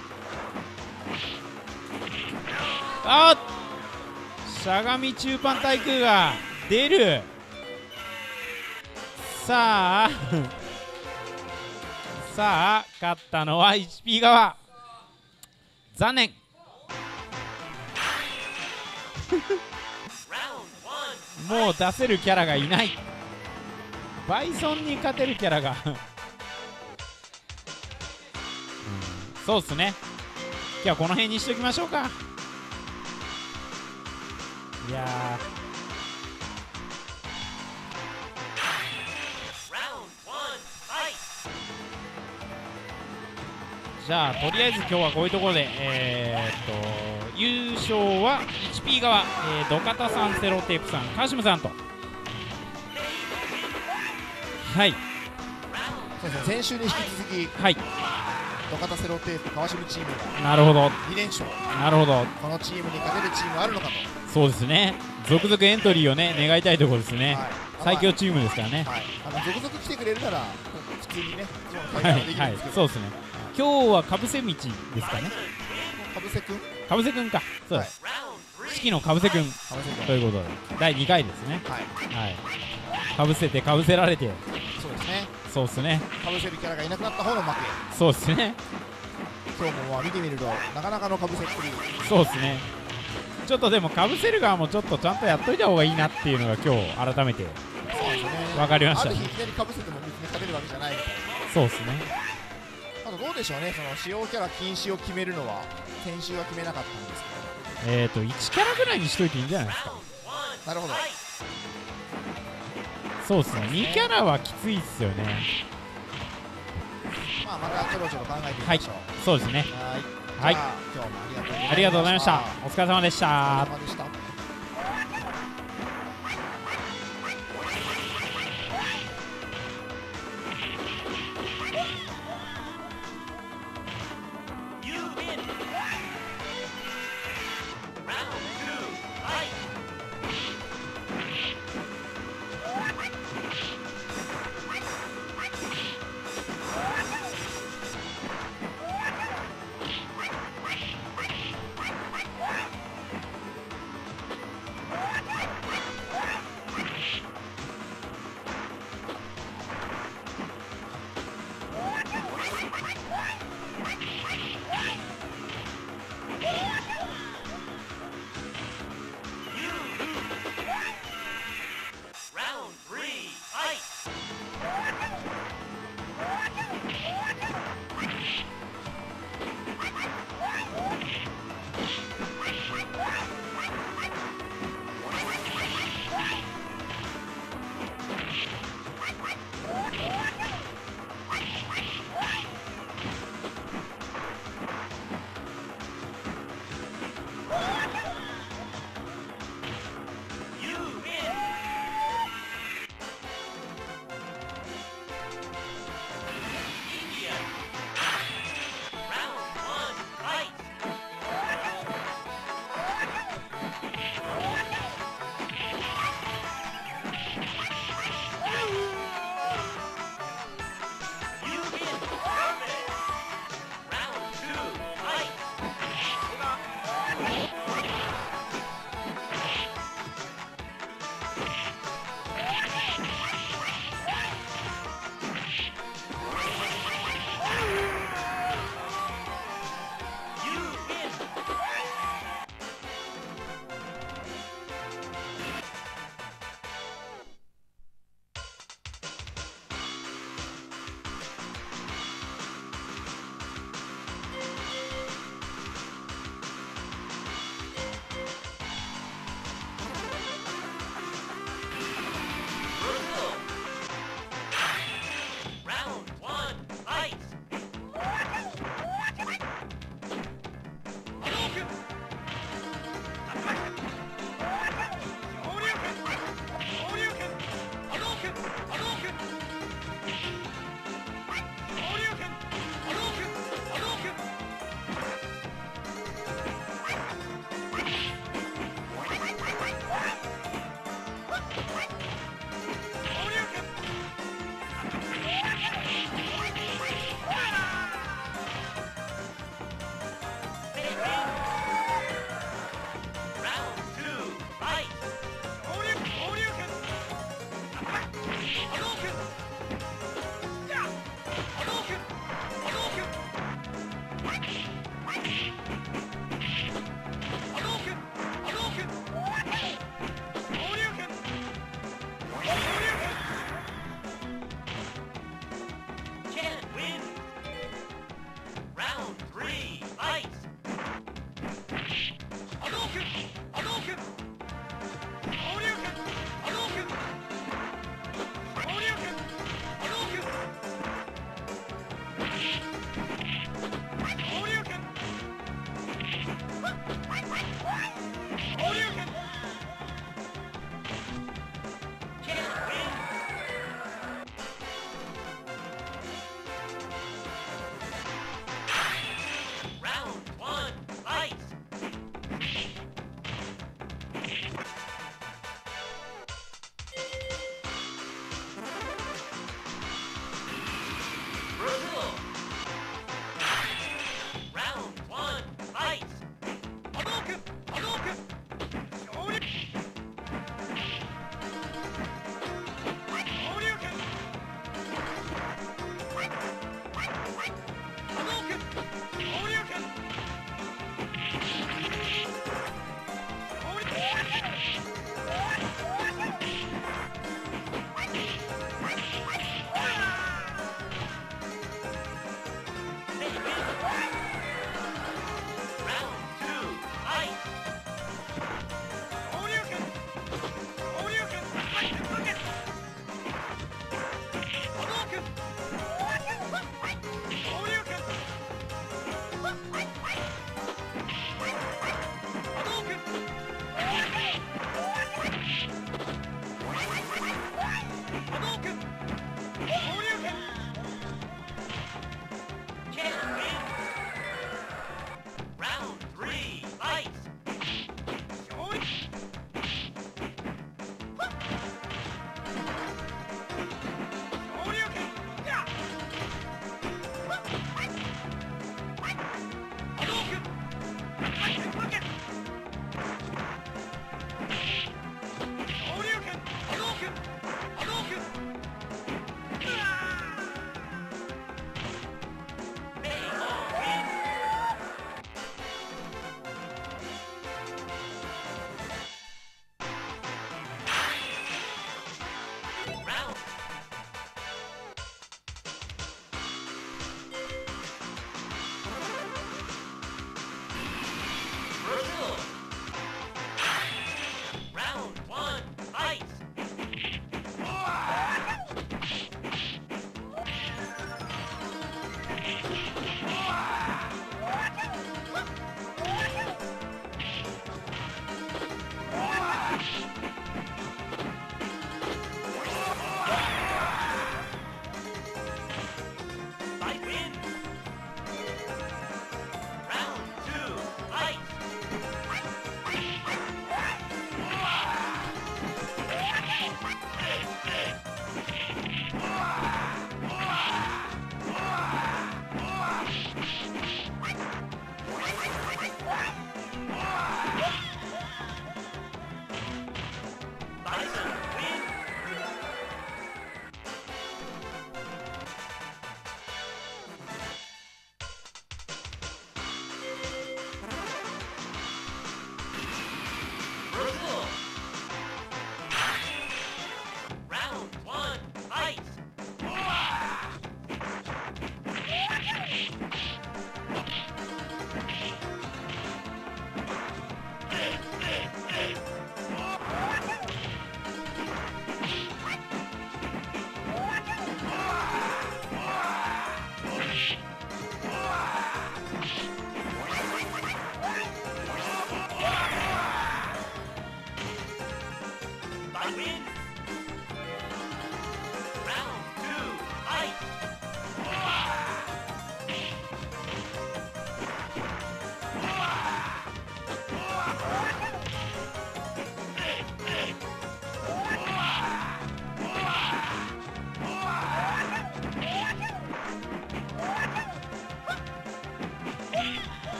あっ、しゃがみ中盤対空が出る。さあさあ勝ったのは HP 側。残念もう出せるキャラがいない。バイソンに勝てるキャラがそうっすね。今日はこの辺にしておきましょうか。いやじゃあとりあえず今日はこういうところで優勝は HP 側、ドカタさん、セロテープさん、カシムさんと。はい、 そうですね、先週に引き続きはい、 ドカタセロテープ川島チームがなるほど 2連勝。 なるほど、 このチームに勝てるチームがあるのかと。 そうですね、続々エントリーをね願いたいところですね、 はい、 最強チームですからね。 はい、続々来てくれるなら普通にね、 はい、 対応できるはいんですけど、 そうですね。今日はかぶせ道ですかね。 かぶせくん、 かぶせくんか、そうです、式のかぶせくんかぶせくん、 ということで第2回ですね。 はい、 はい、かぶせてかぶせられて、 そうですね、 そうですね、 かぶせるキャラがいなくなった方の負け。 そうですね、 今日もまあ見てみるとなかなかのかぶせっぷり。 そうですね。ちょっとでもかぶせる側もちょっとちゃんとやっといた方がいいなっていうのが今日改めてそうですよね、 分かりましたね。 ある日いきなりかぶせても別に勝てるわけじゃないみたいな。 そうですね。 あとどうでしょうね、その使用キャラ禁止を決めるのは先週は決めなかったんですけど、 1キャラぐらいにしといていいんじゃないですか。 なるほど、 そうですね、2キャラはきついっすよね。 まあまたちょろちょろ考えてみましょう。 そうですね。 はい、 はい、 じゃあ今日もありがとうございました。お疲れ様でしおた。 疲れ様でした。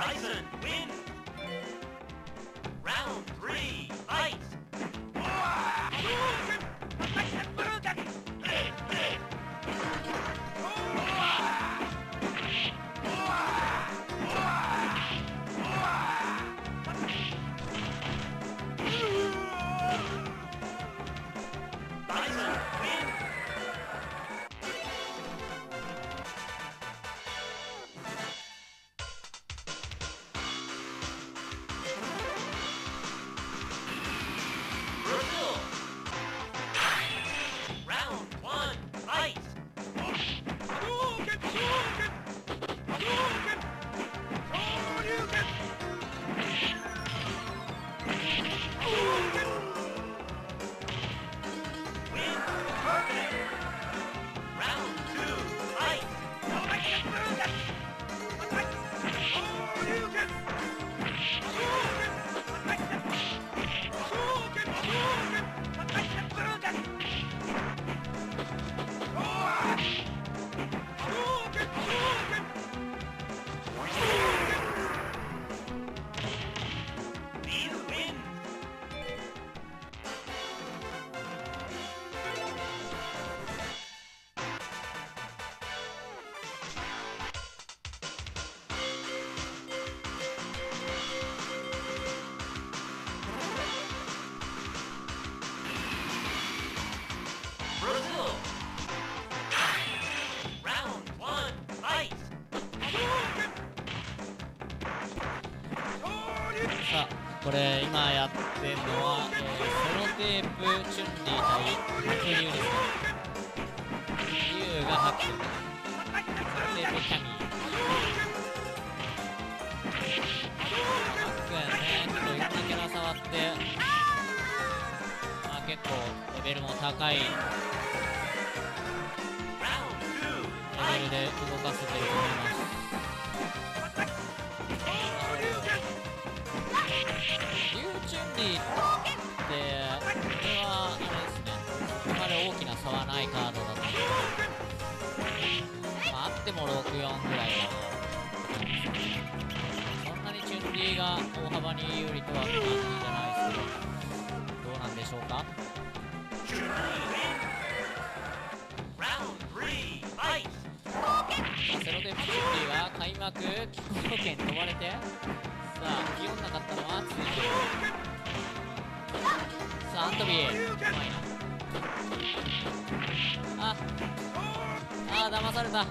さあこれ今やってるのは、セロテープチュンリー対白龍ですね。龍がハック、セロテープキャミー。ハックやね、ちょっといろんなキャラ触って、まあ、結構レベルも高いレベルで動かせてると思います。チュンリーって、これはあれですね、そこまで大きな差はないカードだと思う。まあ、あっても64ぐらいは、そんなにチュンリーが大幅に有利とは感じじゃないですけど、どうなんでしょうか。セロテープチュンリーは開幕、気候圏飛ばれて、さあ、気温なかったのは続いてる。さあ、アントビー、うまいな。騙された。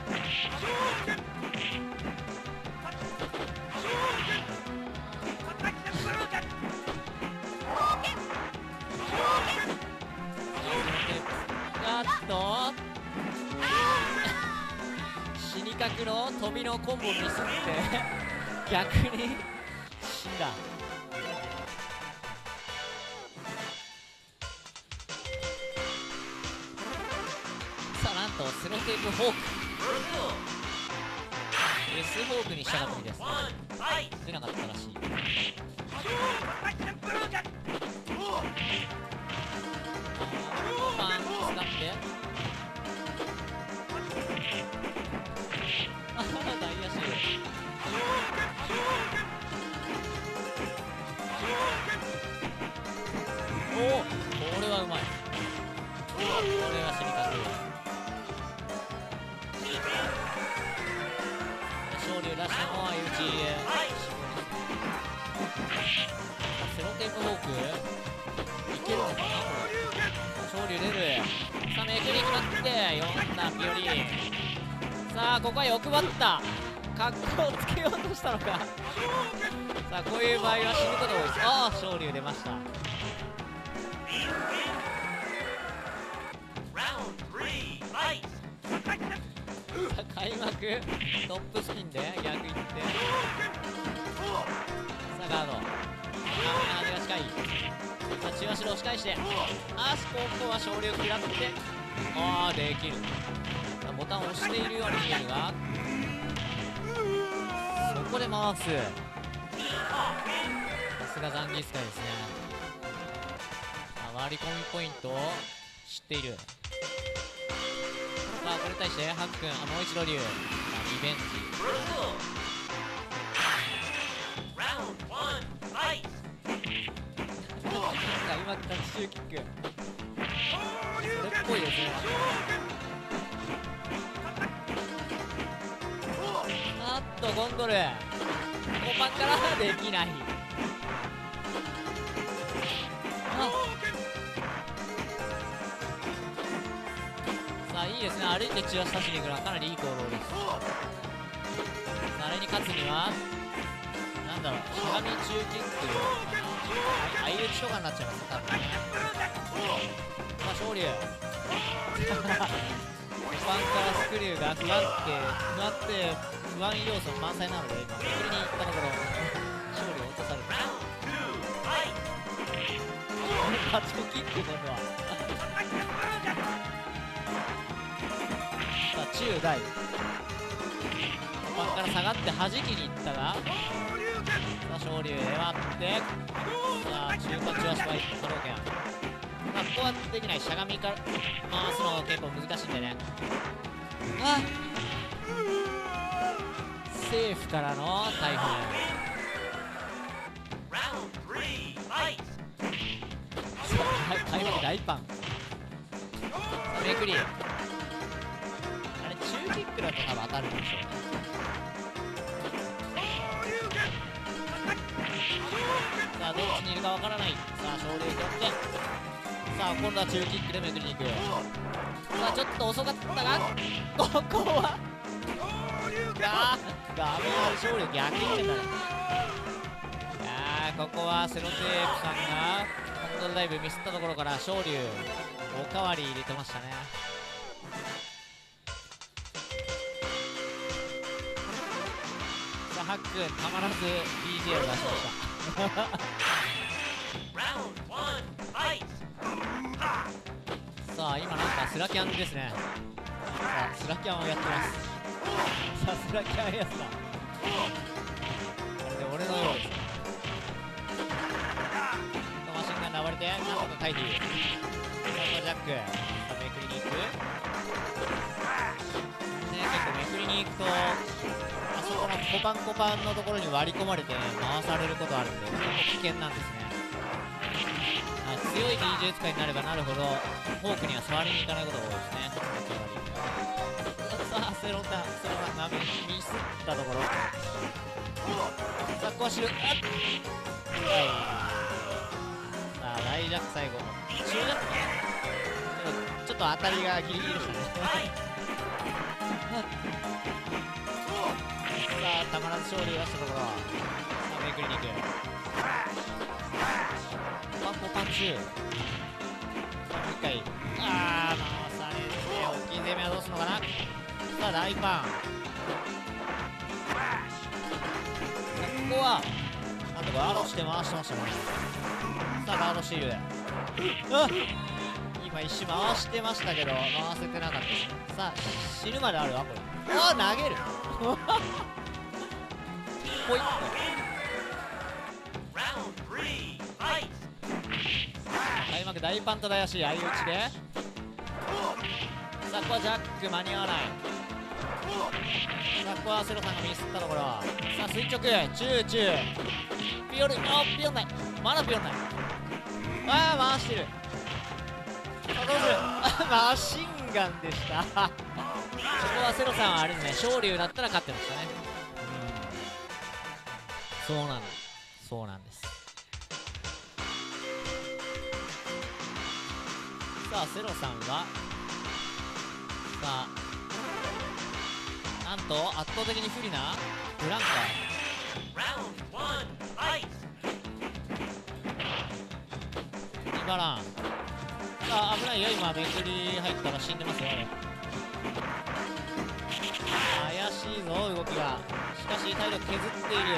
死にかくの飛びのコンボミスって逆に死んだ。さあ、なんとセロテープフォーク、S フォークにしたかったみたいですね。出なかったらしい。パン使って大足。おお、これはうまい。これは死にかける。昇竜出しても相打ち。セロテープフォークいけるのかなこれ。昇竜出る。さあ、めくり決まって4段ピオリ。さあ、ここは欲張った。格好をつけようとしたのか。さあ、こういう場合は死ぬことが多いです。ああ、昇竜出ました。さあ、開幕トップスピンで逆いって、さあ、ガード、風が近い。さあ、中足で押し返して、ここは昇竜食らって、できる。ボタンを押しているように見えるが、そこで回す。さすがザンギスカイですね。割り込みポイントを知っている。さあ、これに対してハックン、もう一度竜、リベンジ。 シューキック、それっぽいですね。あっとゴンドル後半からできない。さあいいですね、歩いて中足差しに行くのはかなりいい行動です。あれに勝つにはなんだろう、しゃがみ中キックかな、相打ちとかになっちゃいます多分ね。さあ昇竜後半からスクリューが不安要素満載なので今めくりに行ったところ昇竜落とされてパチコキック今度はさあ中大後半から下がって弾きに行ったが、さあ昇竜へ割ってさあ中途中足場波動拳、まあここはできない、しゃがみから回すの結構難しいんでね。あっセーフからの大砲開幕大パンめくり、あれ中キックだと多分当たるんでしょうね。さあどっちにいるかわからない。さあ昇竜取って、さあ今度は中キックでめくりに行く。さあちょっと遅かったがここは画面ある昇竜逆にいってんだね。いやここはセロテープさんがコントロールダイブミスったところから昇竜おかわり入れてましたね。さあハックたまらず BJ を出しましたさあ今なんかスラキャンですね。さあスラキャンをやってます。さすがキャンやつだ。あれで俺のようです。マシンガンで暴れてなんとか回避。さあジャックさあめくりに行くね。結構めくりに行くとあそこのコパンのところに割り込まれて、ね、回されることあるんで結構危険なんですね。強い DJ 使いになればなるほどフォークには触りに行かないことが多いですね。さあセロタがミスったところ、さあこう知る、はい、さあ大ジャック最後中ジャックかな、ちょっと当たりがギリギリでしたねさあたまらず勝利を出したところ、さあめくりに行くパンチ、もう一回回されて大きい攻めはどうするのかな。さあ大パン、ここはなんとかガードして回してましたね。さあガードシールで今一瞬回してましたけど回せてなかったです。さあ死ぬまであるわこれ。投げるポイッと開幕大パンと大足相打ちで、さあここはジャック間に合わない。さあここはセロさんがミスったところ、さあ垂直中ピオル、ピオンない、まだピオンない、回してる。さあどうするマシンガンでしたそこはセロさんはあれですね、昇竜だったら勝ってましたね。そうなんです。さあセロさんはさあなんと圧倒的に不利なブランカー2バラン、さあ危ないよ、今めくり入ったら死んでますよあれ。怪しいぞ動きが、しかし体力削っている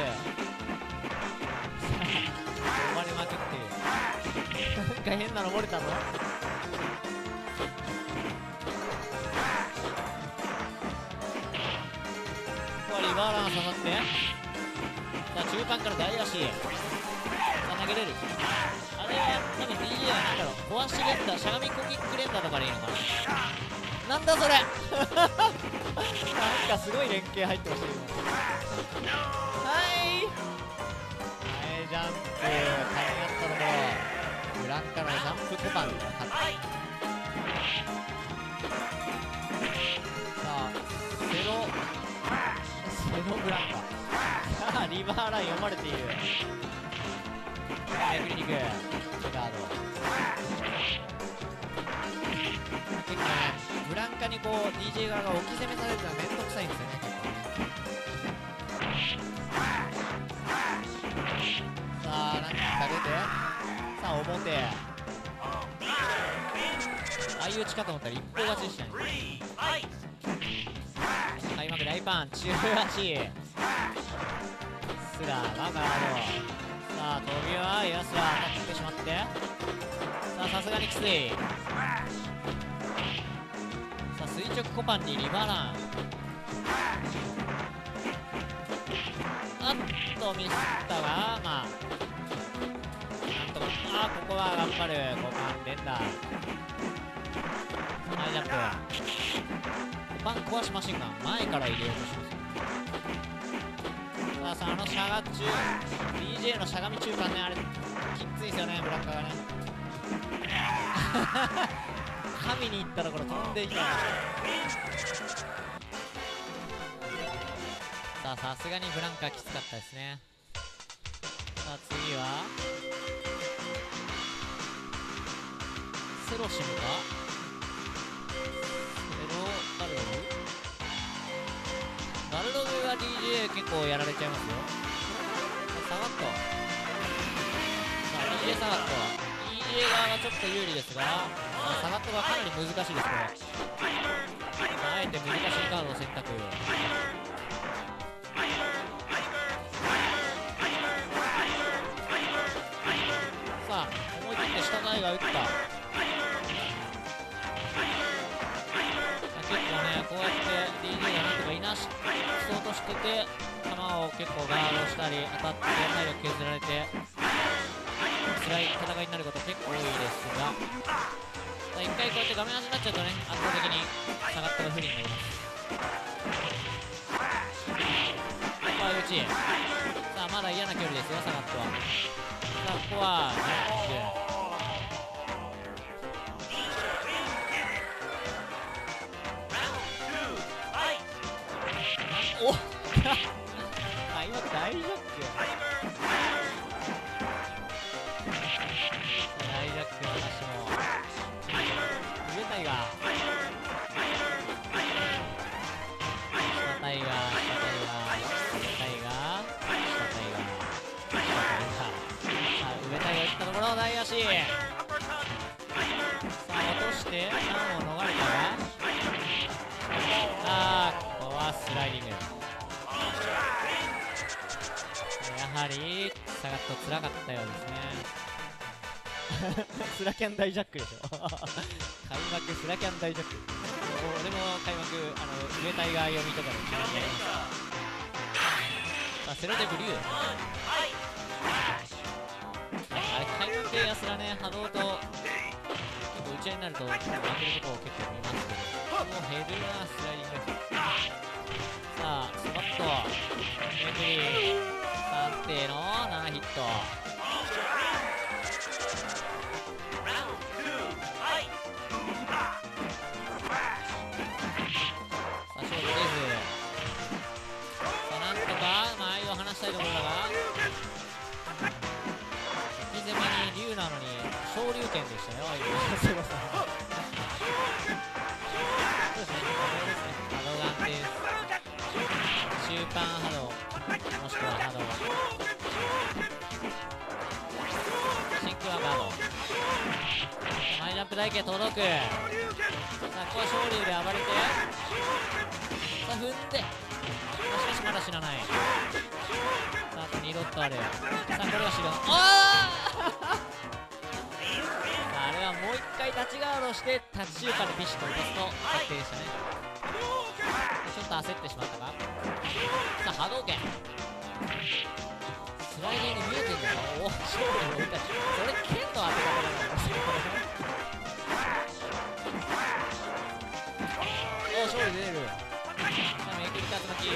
追われまくっているなんか変なの漏れたぞ。リバーラン刺さって、さあ中盤から大足、さあ投げれる、あれは多分 DJ はなんだろう、壊し連打、しゃがみコキック連打とかでいいのかな、なんだそれなんかすごい連携入ってましたけど、はいジャンプ、金がったところブランカのノブランカリバーライン読まれている。めくりに行くガード。結構ねブランカにこう DJ 側が置き攻めされるのはめんどくさいんですよね。さあ何か出て、さあ表相打ちかと思ったら一方勝ちでしたね。開幕大パン中足スラーがガード。さあ飛びはヤスラー当たってしまって、さあさすがにきつい。さあ垂直コパンにリバーラン、あっとミスったが、まあなんとか、あここは頑張るコパン連打。ハイジャンプコパン壊しマシンガン前から入れようとします。さあしゃが中 DJ のしゃがみ中間ね、あれきっついですよねブランカがね神に行ったところ飛んでいきました。さあさすがにブランカきつかったですね。さあ次はセロシムかバルログが DJ 結構やられちゃいますよ。サガット、さあ DJ サガット DJ 側がちょっと有利ですが、サガットがかなり難しいですこれ。あえて難しいカードを選択。さあ思い切って下台が打った。結構ねこうやって DJ がなんとかいなしそうとしてて、球を結構ガードしたり当たって体力削られて辛い戦いになること結構多いですが、一回こうやって画面端になっちゃうとね圧倒的に下がったが不利になります。ここは打ち、さあまだ嫌な距離ですよサガットは。さあここはジャンプ、おっあ今大ジャック、大ジャックの話も上タイガー下タイガー下タイガー上タイガー下タイガー下タイガー、さあ上タイガー打ったところの大足、さあ落としてターンを逃れたが、ここはスライディング。やはりサガット辛かったようですねスラキャン大ジャックでしょ開幕スラキャン大ジャック、俺も開幕上タイガー読みとかでやります。さあセロデブリュー、あれ開幕でやすらね波動と結構打ち合いになると負けるところを結構見ますけど、もうヘルなスライディング。さあスパッとメクリ3定の7ヒット。さあ勝負です。さあなんとか間合いを離したいところだが、先攻めに竜なのに昇竜拳でしたよ今すごさそうですね、波動が安定です。中間波動もしくは波動、真空はガード、マイジャンプ台形届く。さあここは昇竜で暴れて、さあ踏んで、しかしまだ死なない。さああと2ロットある。さあこれが死ぬ。あれはもう一回立ちガードして立ち中華でビシッと落とすと確定でしたね。ちょっと焦ってしまったか。さあ波動拳スライディング見えてんだよ。おお勝利を置いたし、それ剣の当て方なんですよおお勝利出てる。さあめくり竜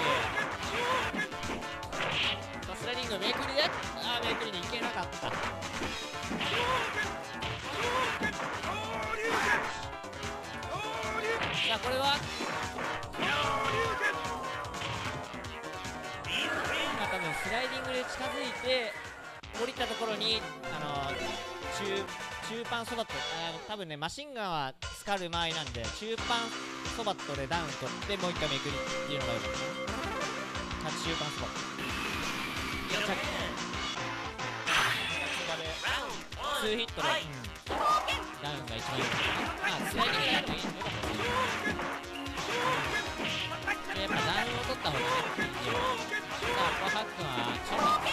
巻、さあスライディングめくりで、めくりにいけなかった。さあこれはスライディングで近づいて降りたところに中パンソバット、多分ねマシンガンはスカル前なんで中パンソバットでダウン取ってもう一回めくりっていうのがよかった。中パンソバットいや着2ヒットで、ダウンが一番いいかな。スライディングやるといいよかったですね。でやっぱダウンを取った方がいいよ。さあここハックはちょっと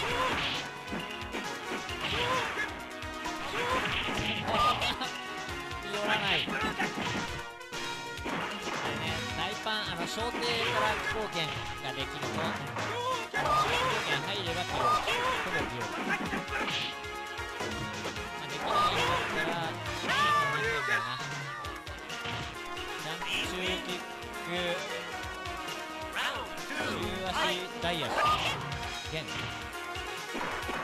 寄らない。大パン小艇から飛行剣ができると飛行剣入ればピローほぼピローできないんだったらジャンプ中キック中足大足弦